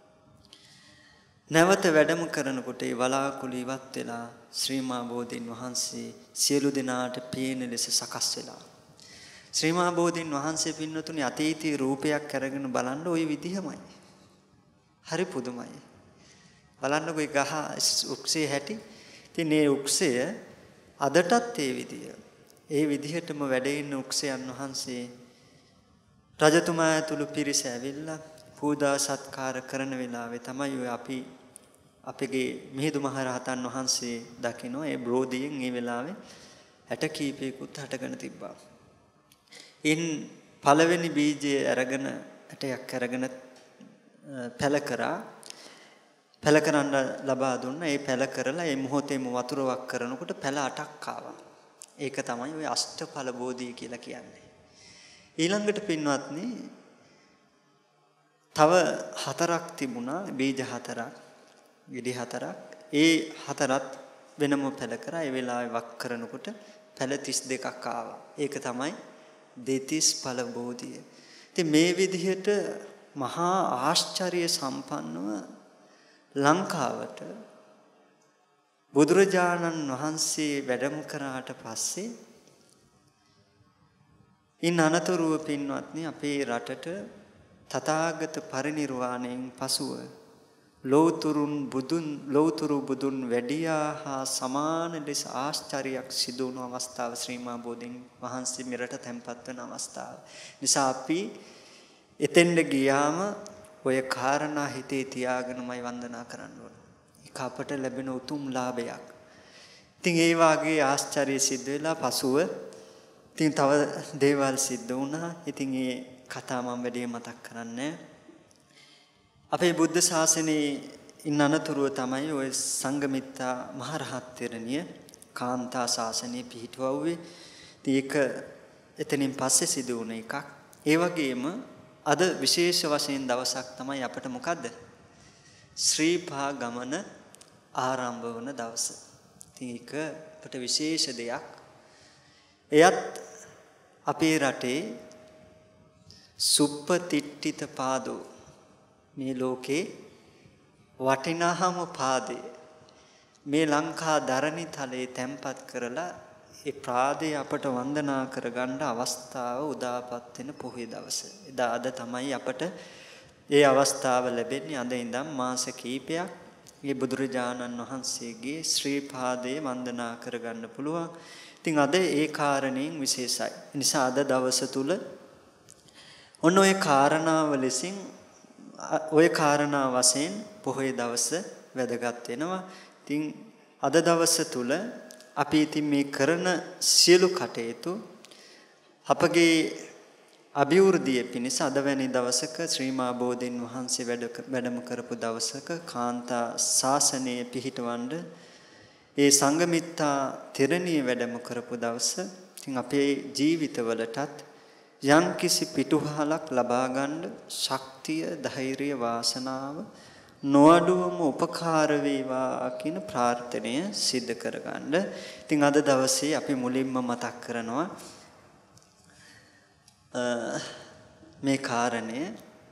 නැවත වැඩම කරනකොට ඒ වලාකුළු ඉවත් වෙලා ශ්‍රී මා බෝධීන් වහන්සේ සියලු දෙනාට පේන ලෙස සකස් වෙලා. ශ්‍රී මා බෝධීන් වහන්සේ පින්නතුනි අතීතී රූපයක් අරගෙන බලන්න ওই විදිහමයි. හරි පුදුමයි. බලන්නකෝ ඒ ගහ උක්ෂේ හැටි. ඉතින් මේ උක්ෂය අදටත් ඒ විදිය. ඒ විදිහටම වැඩ ඉන්න උක්ෂයන් වහන්සේ රජතුමා ඇතුළු පිරිස ඇවිල්ලා පූජා සත්කාර කරන වෙලාවේ තමයි ඔය අපගේ මිහිඳු මහරහතන් වහන්සේ දකින්න ඒ බෝධියෙන් මේ වෙලාවේ ඇට කීපයකුත් හටගෙන තිබ්බා. ඉන් පළවෙනි බීජය අරගෙන ඇටයක් අරගෙන පැල කරන්න ලබා දුන්නා. ඒ පැල කරලා ඒ මොහොතේම වතුර වක් කරනකොට පැල 8ක් ආවා. ඒක තමයි ඔය අෂ්ටඵල බෝධිය කියලා කියන්නේ. ඊළඟට පින්වත්නි තව 4ක් තිබුණා බීජ 4ක් ගෙඩි 4ක්. ඒ 4ත් වෙනම පැල කරා. ඒ වෙලාවේ වක් කරනකොට පැල 32ක් ආවා. ඒක තමයි දෙතිස් ඵල බෝධිය. ඉතින් මේ විදිහට මහා ආශ්චර්ය සම්පන්නව ලංකාවට බුදුරජාණන් වහන්සේ වැඩම කරාට පස්සේ ඉන් අනතුරුව පින්වත්නි අපේ රටට තථාගත පරිනිර්වාණයෙන් පසුව ලෞතුරු බුදුන් වැඩියා හා සමාන ලෙස ආශ්චර්යයක් සිදු වුණු අවස්ථාව ශ්‍රී මා බෝධීන් වහන්සේ මෙරට තැන්පත් වන අවස්ථාව. නිසා අපි එතෙන්ද ගියාම ඔය කාරණා හිතේ තියාගෙනමයි වන්දනා කරන්න ඕන. ඒක අපට ලැබෙන උතුම් ලාභයක්. ඉතින් ඒ වාගේ ආශ්චර්ය සිද්ධ වෙලා පසුව ඉතින් තව දේවල් සිද්ධ වුණා. ඉතින් ඒ කතා මම වැඩි මතක් කරන්නේ. අපේ බුද්ධ ශාසනයේ ඉන්න අනතුරුව තමයි ඔය සංඝමිත්තා මහරහත් තෙරණිය කාන්තා ශාසනය පිහිටුවුවේ. ඉතින් ඒක එතනින් පස්සේ සිදු වුණ එකක්. ඒ වගේම අද විශේෂ වශයෙන් දවසක් තමයි අපිට මොකද්ද? ශ්‍රී පා ගමන ආරම්භ වන දවස. ඉතින් ඒක අපිට විශේෂ දෙයක්. එයත් අපේ රටේ සුප්පතිට්ඨිත පාදෝ මේ ලෝකේ වටිනාම පාදේ මේ ලංකා ධරණි තලයේ තැන්පත් කරලා ඒ පාදේ අපට වන්දනා කරගන්න අවස්ථාව උදාපත් වෙන පොහොය දවස. එදා අද තමයි අපට ඒ අවස්ථාව ලැබෙන්නේ. අද ඉඳන් මාස කිහිපයක් මේ බුදුරජාණන් වහන්සේගේ ශ්‍රී පාදයේ වන්දනා කරගන්න පුළුවන්. ඉතින් අද ඒ කාරණයෙන් විශේෂයි. නිසා අද දවස තුල ඔන්න ඔය කාරණාව ලෙසින් ඔය කාරණා වශයෙන් පොහොය දවස වැදගත් වෙනවා. ඉතින් අද දවස තුල අපි ඉතින් මේ කරන සියලු කටයුතු අපගේ අභිවෘද්ධිය පිණිස අද වැනි දවසක ශ්‍රී මා බෝධීන් වහන්සේ වැඩම කරපු දවසක කාන්තා ශාසනය පිහිටවන්න ඒ සංඝමිත්තා තෙරණිය වැඩම කරපු දවස. ඉතින් අපේ ජීවිතවලටත් යම් කිසි පිටුහලක් ලබා ගන්න ශක්තිය, ධෛර්යය, වාසනාව නොඅඩුවම උපකාර වේවා කියන ප්‍රාර්ථනය සිද්ධ කරගන්න. ඉතින් අද දවසේ අපි මුලින්ම මතක් කරනවා මේ කාරණය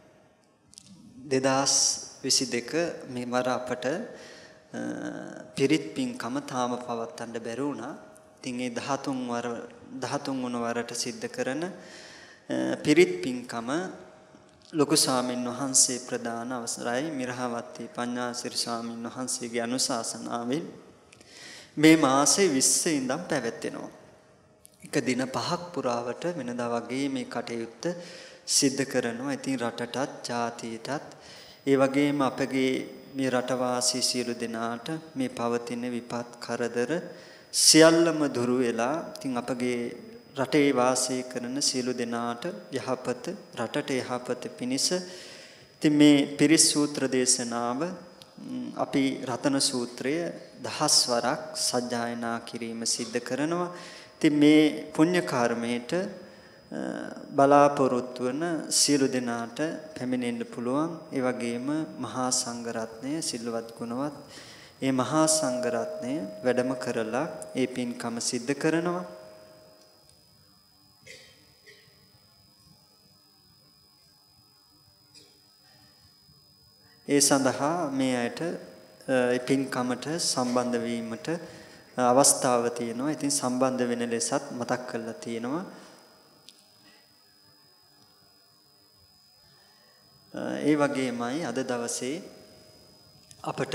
2022 මේ වර අපට පිරිත් පින්කම තාම පවත්වන්න බැරි වුණා. ඉතින් ඒ 13 වන වරට සිද්ධ කරන පිරිත් පින්කම ලොකු ස්වාමීන් වහන්සේ ප්‍රදාන අවසරයි මිරහවත්තේ පඤ්ඤාසිරි ස්වාමීන් වහන්සේගේ අනුශාසනාවෙන් මේ මාසේ 20 ඉඳන් පැවැත්වෙනවා. එක දින 5ක් පුරාවට වෙනදා වගේ මේ කටයුත්ත සිද්ධ කරනවා. ඉතින් රටටත් ජාතියටත් ඒ වගේම අපගේ මේ රටවාසී සියලු දෙනාට මේ පවතින විපත් කරදර සියල්ලම දුරු වෙලා ඉතින් අපගේ රටේ වාසය කරන සියලු දෙනාට යහපත රටට යහපත පිණිස ඉතින් මේ පිරිස් සූත්‍ර දේශනාව අපි රතන සූත්‍රය 10 වරක් සජ්ජායනා කිරීම සිද්ධ කරනවා. ඉතින් මේ පුණ්‍ය කර්මයට බලාපොරොත්තු වන සියලු දෙනාට පැමිණෙන්න පුළුවන්. ඒ වගේම මහා සංඝරත්නය සිල්වත් ගුණවත් ඒ මහා සංඝරත්නය වැඩම කරලා ඒ පින්කම සිද්ධ කරනවා. ඒ සඳහා මේ අයට පින්කමට සම්බන්ධ වීමට අවස්ථාව තියෙනවා. ඉතින් සම්බන්ධ වෙන ලෙසත් මතක් කරලා තියෙනවා. ඒ වගේමයි අද දවසේ අපට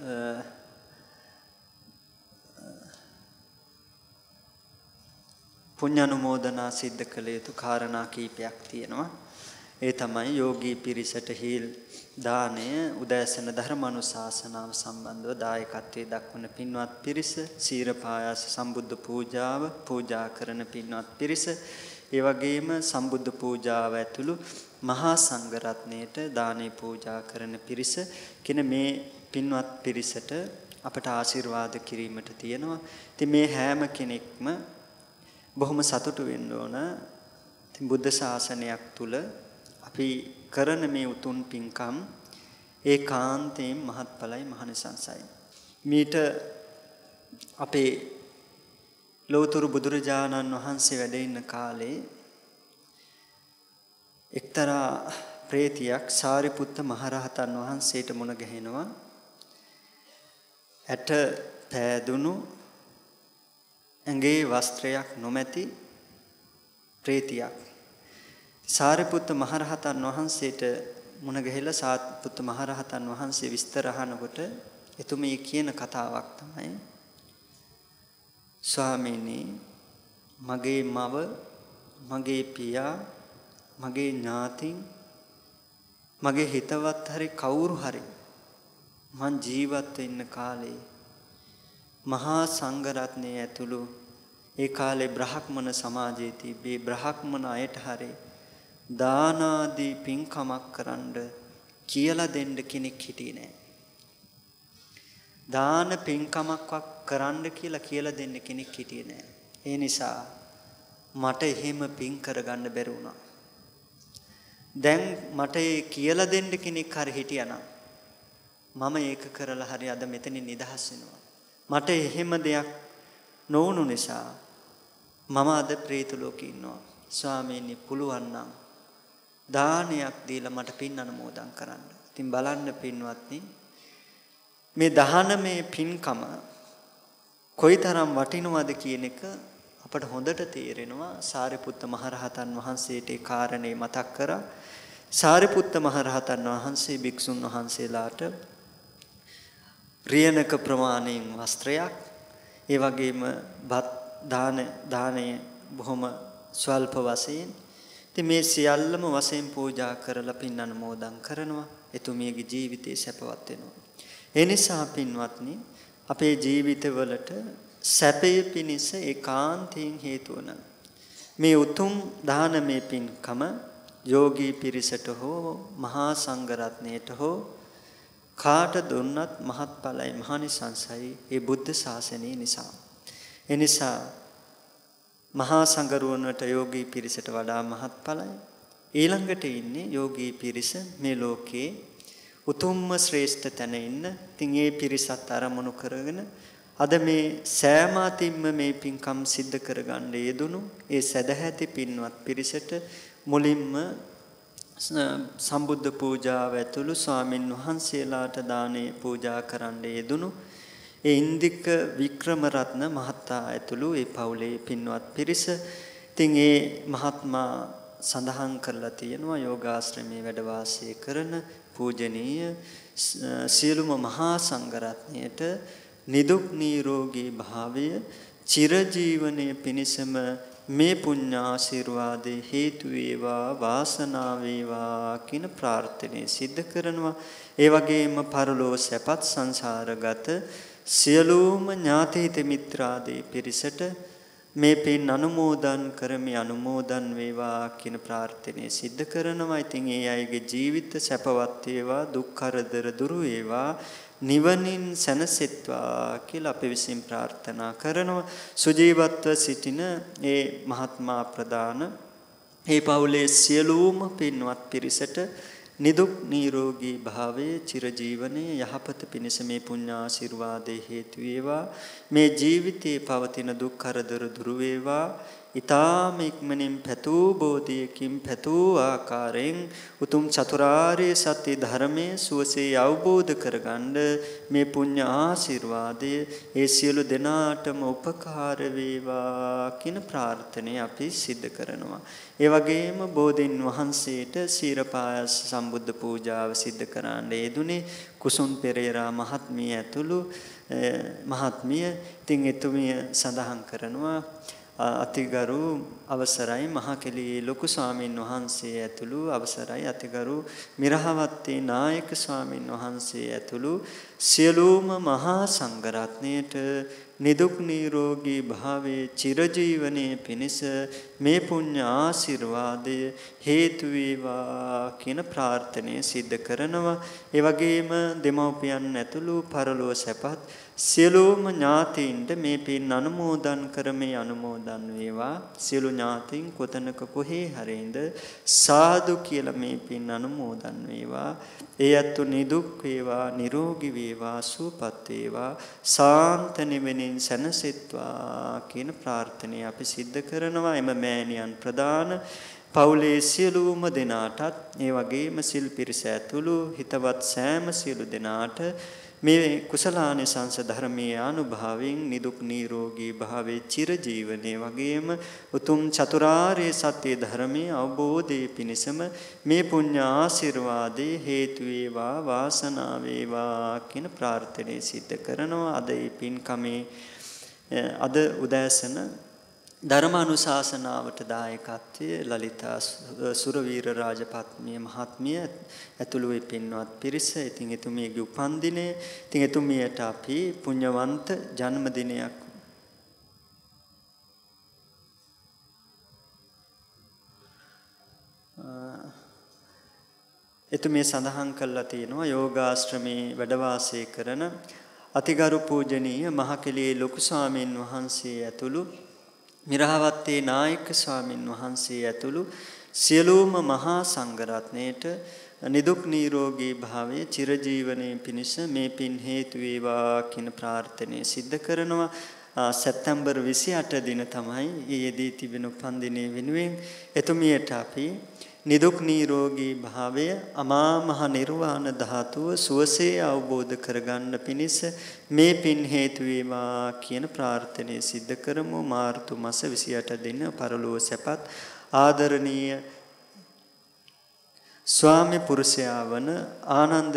පුණ්‍යානුමෝදනා සිද්ධ කළ යුතු කාරණා කීපයක් තියෙනවා. ඒ තමයි යෝගී පිරිසට හීල් දාණය, උදෑසන ධර්මානුශාසනාව සම්බන්ධව දායකත්වයේ දක්වන පින්වත් පිරිස, සීර පායාස සම්බුද්ධ පූජාව පූජා කරන පින්වත් පිරිස, ඒ වගේම සම්බුද්ධ පූජාව ඇතුළු මහා සංඝරත්නයට දානේ පූජා කරන පිරිස කියන මේ පින්වත් පිරිසට අපට ආශිර්වාද කිරීමට තියෙනවා. ඉතින් මේ හැම කෙනෙක්ම බොහොම සතුටු වෙන්න ඕන. ඉතින් බුද්ධ ශාසනයක් තුල අපි කරන මේ උතුම් පින්කම් ඒකාන්තයෙන් මහත්ඵලයි මහනිසංසයි. මීට අපේ ලෝතුරු බුදුරජාණන් වහන්සේ වැඩ ඉන්න කාලේ එක්තරා ප්‍රේතියක් සාරිපුත්ත මහරහතන් වහන්සේට මුණ ගැහෙනවා. ඇට පෑදුණු ඇඟේ වස්ත්‍රයක් නොමැති ප්‍රේතියක්. සාරිපුත්ත මහරහතන් වහන්සේට මුණ ගැහිලා සාරිපුත්ත මහරහතන් වහන්සේ විස්තර අහනකොට එතුමී කියන කතාවක් තමයි, ස්වාමීනි, මගේ මව, මගේ පියා, මගේ ඥාතින්, මගේ හිතවත් හරි කවුරු හරි මං ජීවත් වෙන්න කාලේ මහා සංඝරත්නයේ ඇතුළු ඒ කාලේ බ්‍රහ්මණ සමාජයේ තිබේ බ්‍රහ්මණ අයට හරි දාන ආදී පින්කමක් කරන්න කියලා දෙන්න කෙනෙක් හිටියේ නෑ. දාන පින්කමක් කරන්න කියලා දෙන්න කෙනෙක් හිටියේ නෑ. ඒ නිසා මට එහෙම පින් කරගන්න බැරි වුණා. දැන් මට කියලා දෙන්න කෙනෙක් හරි හිටියානම් මම ඒක කරලා හරි අද මෙතනින් නිදහස් වෙනවා. මට එහෙම දෙයක් නොවුණු නිසා මම අද പ്രേත ලෝකේ ඉන්නවා. ස්වාමීනි පුළුවන් නම් දානයක් දීලා මට පින් අනුමෝදන් කරන්න. ඉතින් බලන්න පින්වත්නි මේ 19 පින්කම කොයිතරම් වටිනවද කියන එක අපට හොඳට තේරෙනවා. සාරිපුත්ත මහරහතන් වහන්සේට ඒ කාරණේ මතක් කරා. සාරිපුත්ත මහරහතන් වහන්සේ භික්ෂුන් වහන්සේලාට රියනක ප්‍රමාණයෙන් වස්ත්‍රයක්, ඒ වගේම බත් දානය බොහොම ස්වල්ප වශයෙන් ඉතින් මේ සියල්ලම වශයෙන් පූජා කරලා පින් අනුමෝදන් කරනවා. එතුමියගේ ජීවිතේ සැපවත් වෙනවා. ඒ නිසා පින්වත්නි අපේ ජීවිතවලට සැපය පිණිස ඒකාන්තයෙන් හේතු වන මේ උතුම් දානමය පින්කම යෝගී පිරිසට හෝ මහා සංඝරත්නයට හෝ කාට දුන්නත් මහත්ඵලයි මහානිසංසයි ඒ බුද්ධ ශාසනය නිසා. ඒ නිසා මහා සංඝරුවනට යෝගී පිරිසට වඩා මහත්ඵලයි. ඊළඟට ඉන්නේ යෝගී පිරිස මේ ලෝකේ උතුම්ම ශ්‍රේෂ්ඨ තැන ඉන්න. ඉතින් ඒ පිරිසත් අරමුණු කරගෙන අද මේ සෑම අතින්ම මේ පින්කම් සිද්ධ කරගන්න යෙදුණු ඒ සදැහැති පින්වත් පිරිසට මුලින්ම සම්බුද්ධ පූජාව ඇතුළු ස්වාමින් වහන්සේලාට දානේ පූජා කරන්න යෙදුණු ඒ ඉන්දික වික්‍රමරත්න මහතා ඇතුළු ඒ පවුලේ පින්වත් පිරිස. ඉතින් ඒ මහත්මා සඳහන් කරලා තියෙනවා යෝගාශ්‍රමයේ වැඩ වාසය කරන පූජනීය සියලුම මහා සංඝරත්නයට නිදුක් නිරෝගී භාවය චිරජීවනයේ පිණසම මේ පුණ්‍ය ආශිර්වාදේ හේතු වේවා වාසනාව වේවා කියන ප්‍රාර්ථනාව සිද්ධ කරනවා. ඒ වගේම පරලෝ සැපත් සංසාරගත සියලුම ඥාතීත මිත්‍රාදී පිරිසට මේ පින් අනුමෝදන් කරමි අනුමෝදන් වේවා කියන ප්‍රාර්ථනාව සිද්ධ කරනවා. ඉතින් ඒ අයගේ ජීවිත සැපවත් වේවා දුක් කරදර දුරු වේවා නිවනින් සැනසෙත්වා කියලා අපි විසින් ප්‍රාර්ථනා කරනවා. සුජීවත්ව සිටින ඒ මහත්මා ප්‍රදාන ඒ පවුලේ සියලුම පින්වත් පිරිසට නිදුක් නිරෝගී භාවයේ චිරජීවනයේ යහපත පිණිස මේ පුණ්‍ය ආශිර්වාදේ හේතු වේවා. මේ ජීවිතයේ පවතින දුක් කරදර දුරු වේවා. ඊ타ම ඉක්මනින් පැතූ බෝධියකින් පැතූ ආකාරයෙන් උතුම් චතුරාර්ය සත්‍ය ධර්මයේ සුවසේ අවබෝධ කරගන්න මේ පුණ්‍ය ආශිර්වාදය ඒ සියලු දෙනාටම උපකාර වේවා කියන ප්‍රාර්ථනාව අපි සිද්ධ කරනවා. ඒ වගේම බෝධින් වහන්සේට සීරපායස සම්බුද්ධ පූජාව සිද්ධ කරන්න යෙදුනේ කුසුම් පෙරේරා මහත්මිය ඇතුළු මහත්මිය. ඉතින් එතුමිය සඳහන් කරනවා අතිගරු අවසරයි මහකෙළියේ ලොකු ස්වාමින් වහන්සේ ඇතුළු අවසරයි අතිගරු මිරහවත්තේ නායක ස්වාමින් වහන්සේ ඇතුළු සියලුම මහා සංඝරත්නයට නිදුක් නිරෝගී භාවයේ චිරජීවනයේ පිණිස මේ පුණ්‍ය ආශිර්වාදය හේතු වේවා කියන ප්‍රාර්ථනාව සිද්ධ කරනවා. ඒ වගේම දෙමව්පියන් ඇතුළු පරලෝ සැපත් සියලුම ඥාතීන්ට මේ පින් අනුමෝදන් කරමේ අනුමෝදන් වේවා. සියලු ඥාතීන් කොතනක කොහේ හරින්ද සාදු කියලා මේ පින් අනුමෝදන් වේවා. ඒ අතු නිදුක් වේවා නිරෝගී වේවා සුවපත් වේවා සාන්ත නිවෙනින් සැනසෙත්වා කියන ප්‍රාර්ථනාව අපි සිද්ධ කරනවා. එම මෑණියන් ප්‍රදාන පවුලේ සියලුම දෙනාටත් ඒ වගේම සිල් පිරිස ඇතුළු හිතවත් සෑම සියලු දෙනාට මේ කුසලානිසංස ධර්මයේ අනුභවයෙන් නිදුක් නිරෝගී භාවයේ චිරජීවනයේ වගේම උතුම් චතුරාර්ය සත්‍ය ධර්මයේ අවබෝධයේ පිණසම මේ පුණ්‍ය ආශිර්වාදේ හේතු වේවා වාසනාව වේවා කියන ප්‍රාර්ථනාව සිද්ධ කරනවා. අද මේ පින්කමේ අද උදෑසන ධර්මානුශාසනාවට දායකත්වයේ ලලිතා සුරවීර රාජපත්නිය මහත්මිය ඇතුළු ඒ පින්වත් පිරිස. ඉතින් එතුමියගේ උපන්දිනය. ඉතින් එතුමියට අපි පුණ්‍යවන්ත ජන්මදිනයක් එතුමිය සඳහන් කළා තියෙනවා. යෝගාශ්‍රමයේ වැඩ වාසය කරන අතිගරු පූජනීය මහකෙළියේ ලොකු ස්වාමීන් වහන්සේ ඇතුළු මිරහවත්තේ නායක ස්වාමින් වහන්සේ ඇතුළු සියලුම මහා සංඝරත්නයට නිදුක් නිරෝගී භාවයේ චිරජීවනයේ පිණිස මේ පින් හේතු වේවා කියන ප්‍රාර්ථනාව සිද්ධ කරනවා. සැප්තැම්බර් 28 දින තමයි ඊයේදී තිබෙන උපන්දිනයේ වෙනුවෙන් එතුමියට අපි නිදුක් නිරෝගී භාවය අමා මහ නිර්වාණ ධාතුව සුවසේ අවබෝධ කරගන්න පිණිස මේ පින් හේතු වේවා කියන ප්‍රාර්ථනාව සිද්ධ කරමු. මාර්තු මාස 28 දින පරලෝව සැපත් ආදරණීය ස්වාමි පුරුෂයා වන ආනන්ද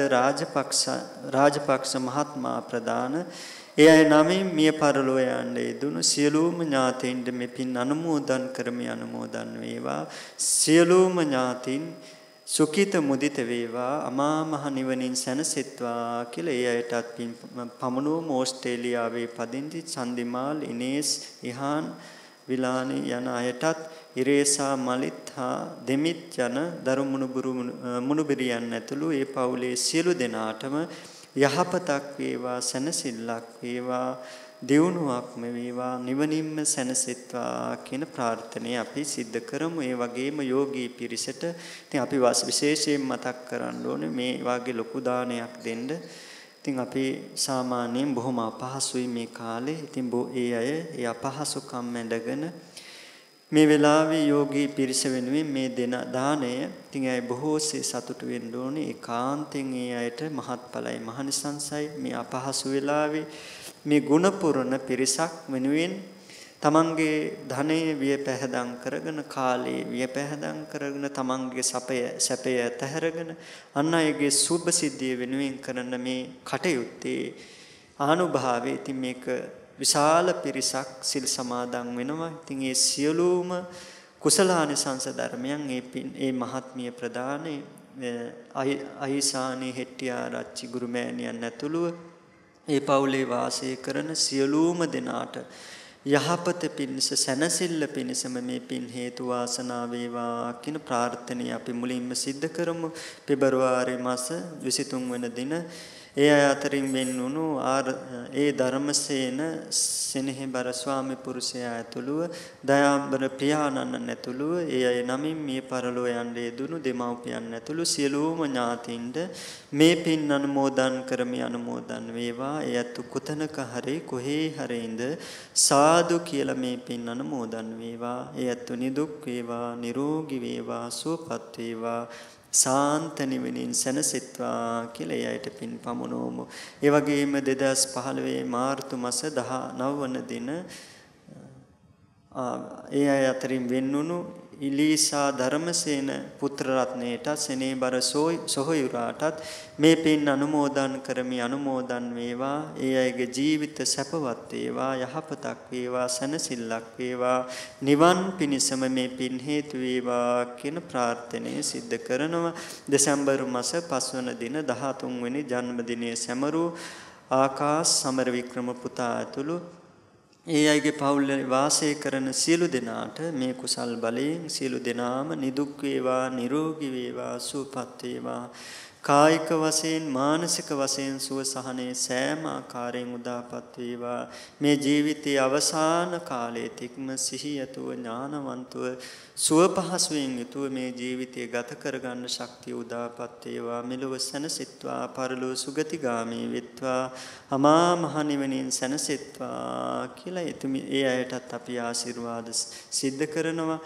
රාජපක්ෂ මහත්මයා ප්‍රදාන ඒ අය නමින් මිය පරලෝ යන්නේ දුණු සියලුම ඥාතීන්ට මේ පින් අනුමෝදන් කරමි අනුමෝදන් වේවා. සියලුම ඥාතීන් සුඛිත මුදිත වේවා අමා මහ නිවනින් සැනසෙත්වා කියලා ඒ අයටත් පින් පමනුවම ඕස්ට්‍රේලියාවේ පදිංචි චන්දිමාල් ඉනේස් ඉහාන් විලානි යන අයටත් ඉරේසා මලිත් හා දෙමිත් යන දරු මුණුබිරියන් ඇතුළු ඒ පවුලේ සියලු දෙනාටම යහපතක් වේවා සැනසෙල්ලක් වේවා දියුණුවක්ම වේවා නිවනින්ම සැනසෙත්වා කියන ප්‍රාර්ථනාව අපි සිද්ධ කරමු. ඒ වගේම යෝගී පිරිසට ඉතින් අපි විශේෂයෙන් මතක් කරන්න ඕනේ මේ වාගේ ලොකු දානයක් දෙන්න. ඉතින් අපි සාමාන්‍යයෙන් බොහොම අපහසුයි මේ කාලේ. ඉතින් ඒ අය ඒ අපහසුකම් ඇඳගෙන මේ වෙලාවේ යෝගී පිරිස වෙනුවෙන් මේ දෙන දාණය ඉතින් අය බොහෝසේ සතුටු වෙන්න ඕනේ. ඒකාන්තයෙන් ඒ අයට මහත්ඵලයි මහනිසංසයි මේ අපහසු වෙලාවේ මේ ගුණ පුරන පිරිසක් වෙනුවෙන් තමන්ගේ ධනෙ වියපැහැදම් කරගෙන කාලේ වියපැහැදම් කරගෙන තමන්ගේ සැපය ඇතහැරගෙන අන් අයගේ සුභ සිද්ධිය වෙනුවෙන් කරන මේ කටයුත්තේ ආනුභාවයේ ඉතින් මේක විශාල පිරිසක් සිල් සමාදන් වෙනවා. ඉතින් ඒ සියලුම කුසලානිසංස ධර්මයන් ඒ මහත්මිය ප්‍රදානේ අයිසානි හෙට්ටිආරච්චි ගුරුමෑණියන් ඇතුළුව ඒ පවුලේ වාසය කරන සියලුම දෙනාට යහපත පිණිස සැනසෙල්ල පිණිසම මේ පින් හේතු වාසනා වේවා කියන ප්‍රාර්ථනාව අපි මුලින්ම සිද්ධ කරමු. පෙබරවාරි මාස 23 වෙනි දින ඒ අය අතරින් වෙන්වුණු ඒ ධර්මසේන සෙනෙහබර ස්වාමි පුරුෂයා ඇතුළුව දයාම්බර පියාණන් ඇතුළුව ඒ අය නමින් මිය පරලෝ යන්නේ දුණු දෙමව්පියන් ඇතුළු සියලුම ඥාතීන්ට මේ පින් අනුමෝදන් කරමි අනුමෝදන් වේවා. ඒ අතු කුතනක හරි කොහේ හරි ඉඳ සාදු කියලා මේ පින් අනුමෝදන් වේවා. ඒ අතු නිදුක් වේවා නිරෝගී වේවා සුවපත් වේවා සාන්ත නිවනින් සැනසෙත්වා කියලා ඒ අයට පින් පමුණුවමු. ඒ වගේම 2015 මාර්තු මාස 19 වන දින ඒ අය අතරින් වෙන්නුණු ඉලීසා ධර්මසේන පුත්‍ර රත්නයටත් සෙනෙහබර සොහොයුරාටත් මේ පින් අනුමෝදන් කරමි අනුමෝදන් වේවා. ඒ අයගේ ජීවිත සැපවත් වේවා යහපතක් වේවා සැනසෙල්ලක් වේවා නිවන් පිණිසම මේ පින් හේතු වේවා කියන ප්‍රාර්ථනාව සිද්ධ කරනවා. දෙසැම්බර් මාස 5 වන දින 13 වෙනි ජන්මදිනයේ සැමරූ ආකාශ සමරවික්‍රම පුතා ඇතුළු ඒ අයගේ පවුලේ වාසය කරන සියලු දෙනාට මේ කුසල් බලයෙන් සියලු දෙනාම නිදුක් වේවා නිරෝගී වේවා සුවපත් වේවා කායික වශයෙන් මානසික වශයෙන් සුව සහනේ සෑම ආකාරයෙන් උදාපත් වේවා. මේ ජීවිතයේ අවසාන කාලයේ තික්ම සිහියතුව ඥානවන්තව සුව පහසුවෙන් යුතුව මේ ජීවිතය ගත කරගන්න ශක්තිය උදාපත් වේවා. මෙලොව සැනසෙත්වා පරලොව සුගතිගාමී වෙත්වා අමා මහ නිවනින් සැනසෙත්වා කියලා ඒ අයටත් අපි ආශිර්වාද සිද්ධ කරනවා.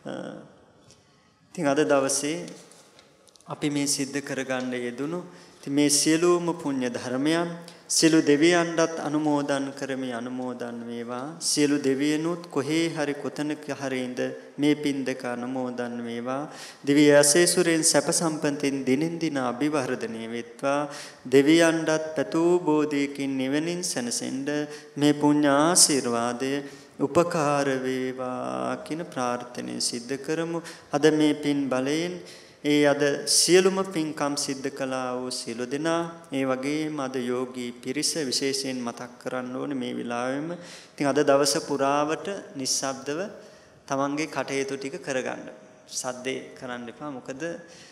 ඉතින් අද දවසේ අපි මේ සිද්ධ කරගන්න යෙදුණු මේ සියලුම පුණ්‍ය ධර්මයන් සියලු දෙවියන්ටත් අනුමෝදන් කරමි අනුමෝදන් වේවා. සියලු දෙවියනුත් කොහේ හරි කොතනක හරි ඉඳ මේ පින් දෙක අනුමෝදන් වේවා. දිව්‍ය ඇසේසුරෙන් සැප සම්පතෙන් දිනෙන් දින අභිවර්ධනය වෙත්වා. දෙවියන්ටත් පැතූ බෝධියකින් නිවනින් සැනසෙන්න මේ පුණ්‍ය ආශිර්වාදය උපකාර වේවා කියන ප්‍රාර්ථනාව සිද්ධ කරමු. අද මේ පින් බලයෙන් ඒ අද සියලුම පින්කම් සිද්ධ කළා වූ සියලු දෙනා ඒ වගේම අද යෝගී පිරිස විශේෂයෙන් මතක් කරන්න ඕනේ මේ වෙලාවෙම. ඉතින් අද දවස පුරාවට නිස්සබ්දව තමන්ගේ කටයුතු ටික කරගන්න. සද්දේ කරන්න එපා. මොකද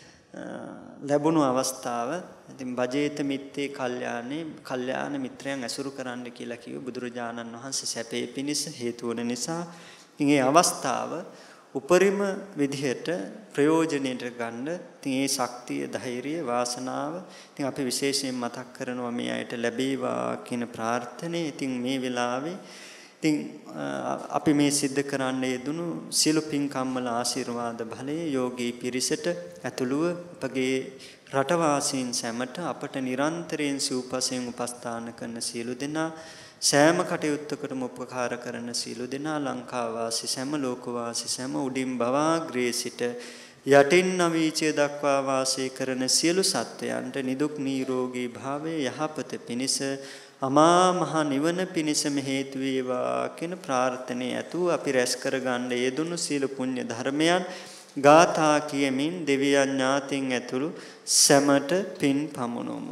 ලැබුණු අවස්ථාව ඉතින් බජේත මිත්තේ කල්යාණ මිත්‍රයන් ඇසුරු කරන්න කියලා කිව්ව බුදුරජාණන් වහන්සේ සැපේ පිණිස හේතු වන නිසා ඉතින් මේ අවස්ථාව උපරිම විදිහට ප්‍රයෝජනෙට ගන්න. ඉතින් ඒ ශක්තිය, ධෛර්යය, වාසනාව ඉතින් අපි විශේෂයෙන් මතක් කරනවා මේ අයට ලැබේවා කියන ප්‍රාර්ථනාව. ඉතින් මේ වෙලාවේ ඉතින් අපි මේ සිද්ධ කරන්න යෙදුණු සියලු පින්කම් වල ආශිර්වාද බලයේ යෝගී පිරිසට ඇතුළුව අපගේ රටවාසීන් සැමට අපට නිරන්තරයෙන් සිව්පසයෙන් උපස්ථාන කරන සියලු දෙනා සෑම කටයුත්තකටම උපකාර කරන සියලු දෙනා ලංකා වාසී සෑම ලෝක වාසී සෑම උඩින් බවාග්‍රේ සිට යටින් නවීචය දක්වා වාසය කරන සියලු සත්වයන්ට නිදුක් නිරෝගී භාවයේ යහපත පිණිස අමා මහ නිවන පිණිසම හේතු වේවා කියන ප්‍රාර්ථනාව ඇතුව අපි රැස් කරගන්න යෙදුණු සීල පුණ්‍ය ධර්මයන් ගාථා කියමින් දෙවියන් ඥාතින් ඇතුළු සැමට පින් පමුණුමු.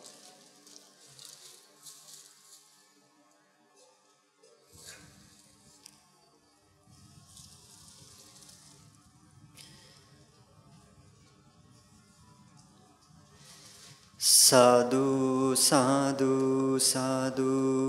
සාදු සාදු සාදු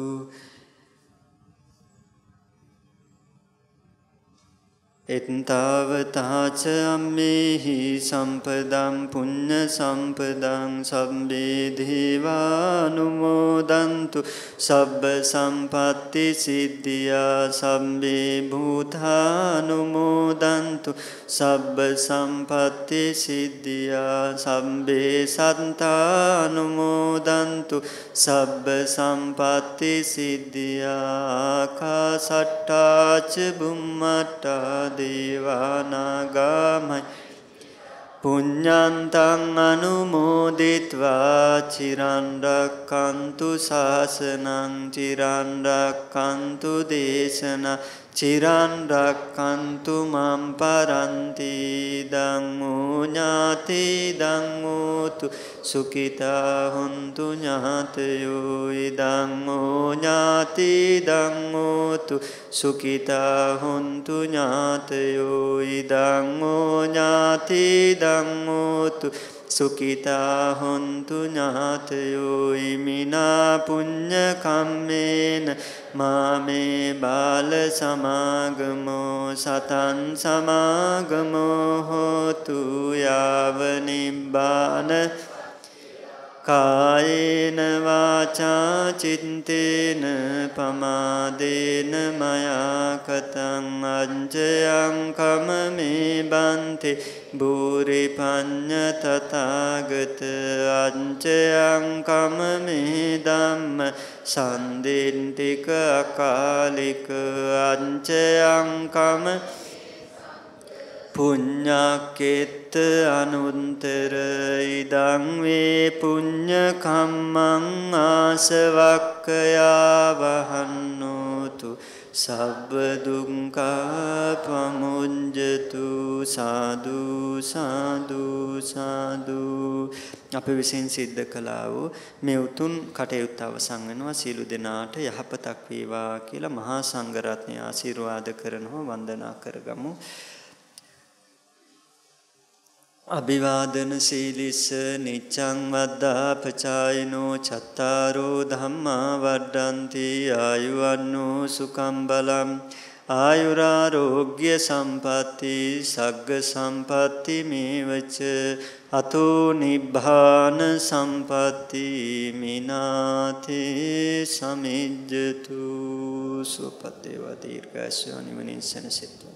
එත්තාවතාච අම්මේහි සම්පදම් පුඤ්ඤ සම්පදං සම්බේ දේවානුමෝදන්තු සබ්බ සම්පatti සිද්ධියා සම්බේ භූතානුමෝදන්තු සබ්බ සම්පatti සිද්ධියා සම්බේ සත්තානුමෝදන්තු සබ්බ සම්පatti සිද්ධියා ආකාසට්ටාච බුම්මට්ටා දේවානාගාමයි පුඤ්ඤන්තං අනුමෝදිත්වා චිරන් රක්ඛන්තු ශාසනං චිරන් රක්ඛන්තු දේශන චිරන් රක්ඛන්තු මම් පරන්ති ධම්මෝ ඥාති ධම්මෝතු සුඛිතා හොන්තු ඥාතයෝ ධම්මෝ ඥාති ධම්මෝතු සුඛිතා හොන්තු ඥාතයෝ ධම්මෝ ඥාති ධම්මෝතු සුඛිතා හොන්තු ඥාතයෝ ඉමිනා පුඤ්ඤ කම්මේන මාමේ බාල සමාගමෝ සතං සමාගමෝ හෝතු යාව නිබ්බාන කායේන වාචා චිත්තේන පමාදේන මයා කතං අඤ්ජයං කමමේ බන්ති බුරි පඤ්ඤ තථාගත අඤ්ජයං කමමේ ධම්ම සන්දින්තික අකාලික අඤ්ජයං කම පුඤ්ඤක්කෙත්ත අනුත්තර ඉදං වේ පුඤ්ඤ කම්මං ආසවක්ඛයා වහන්නෝතු සබ්බ දුක්ඛා පමුඤ්ජතු සාදු සාදු සාදු. අප විසින් සිද්ධ කළා වූ මේ උතුම් කටයුත්ත අවසන් වෙනවා. සියලු දෙනාට යහපතක් වේවා කියලා මහා සංඝරත්නය ආශිර්වාද කරනවා. වන්දනා කරගමු. අභිවාදන සීලිස්ස නිච්ඡං වද්දාපචායිනෝ චත්තාරෝ ධම්මා වඩ්ඩන්ති ආයුවන්නෝ සුඛං බලං ආයුරාෝග්‍ය සම්පatti සග්ග සම්පatti මේවච අතෝ නිබ්බාන සම්පatti මිනාතේ සමිජ්ජතු සුපතේව දීර්ඝායුෂ නිවනින් සැනසෙත්වා.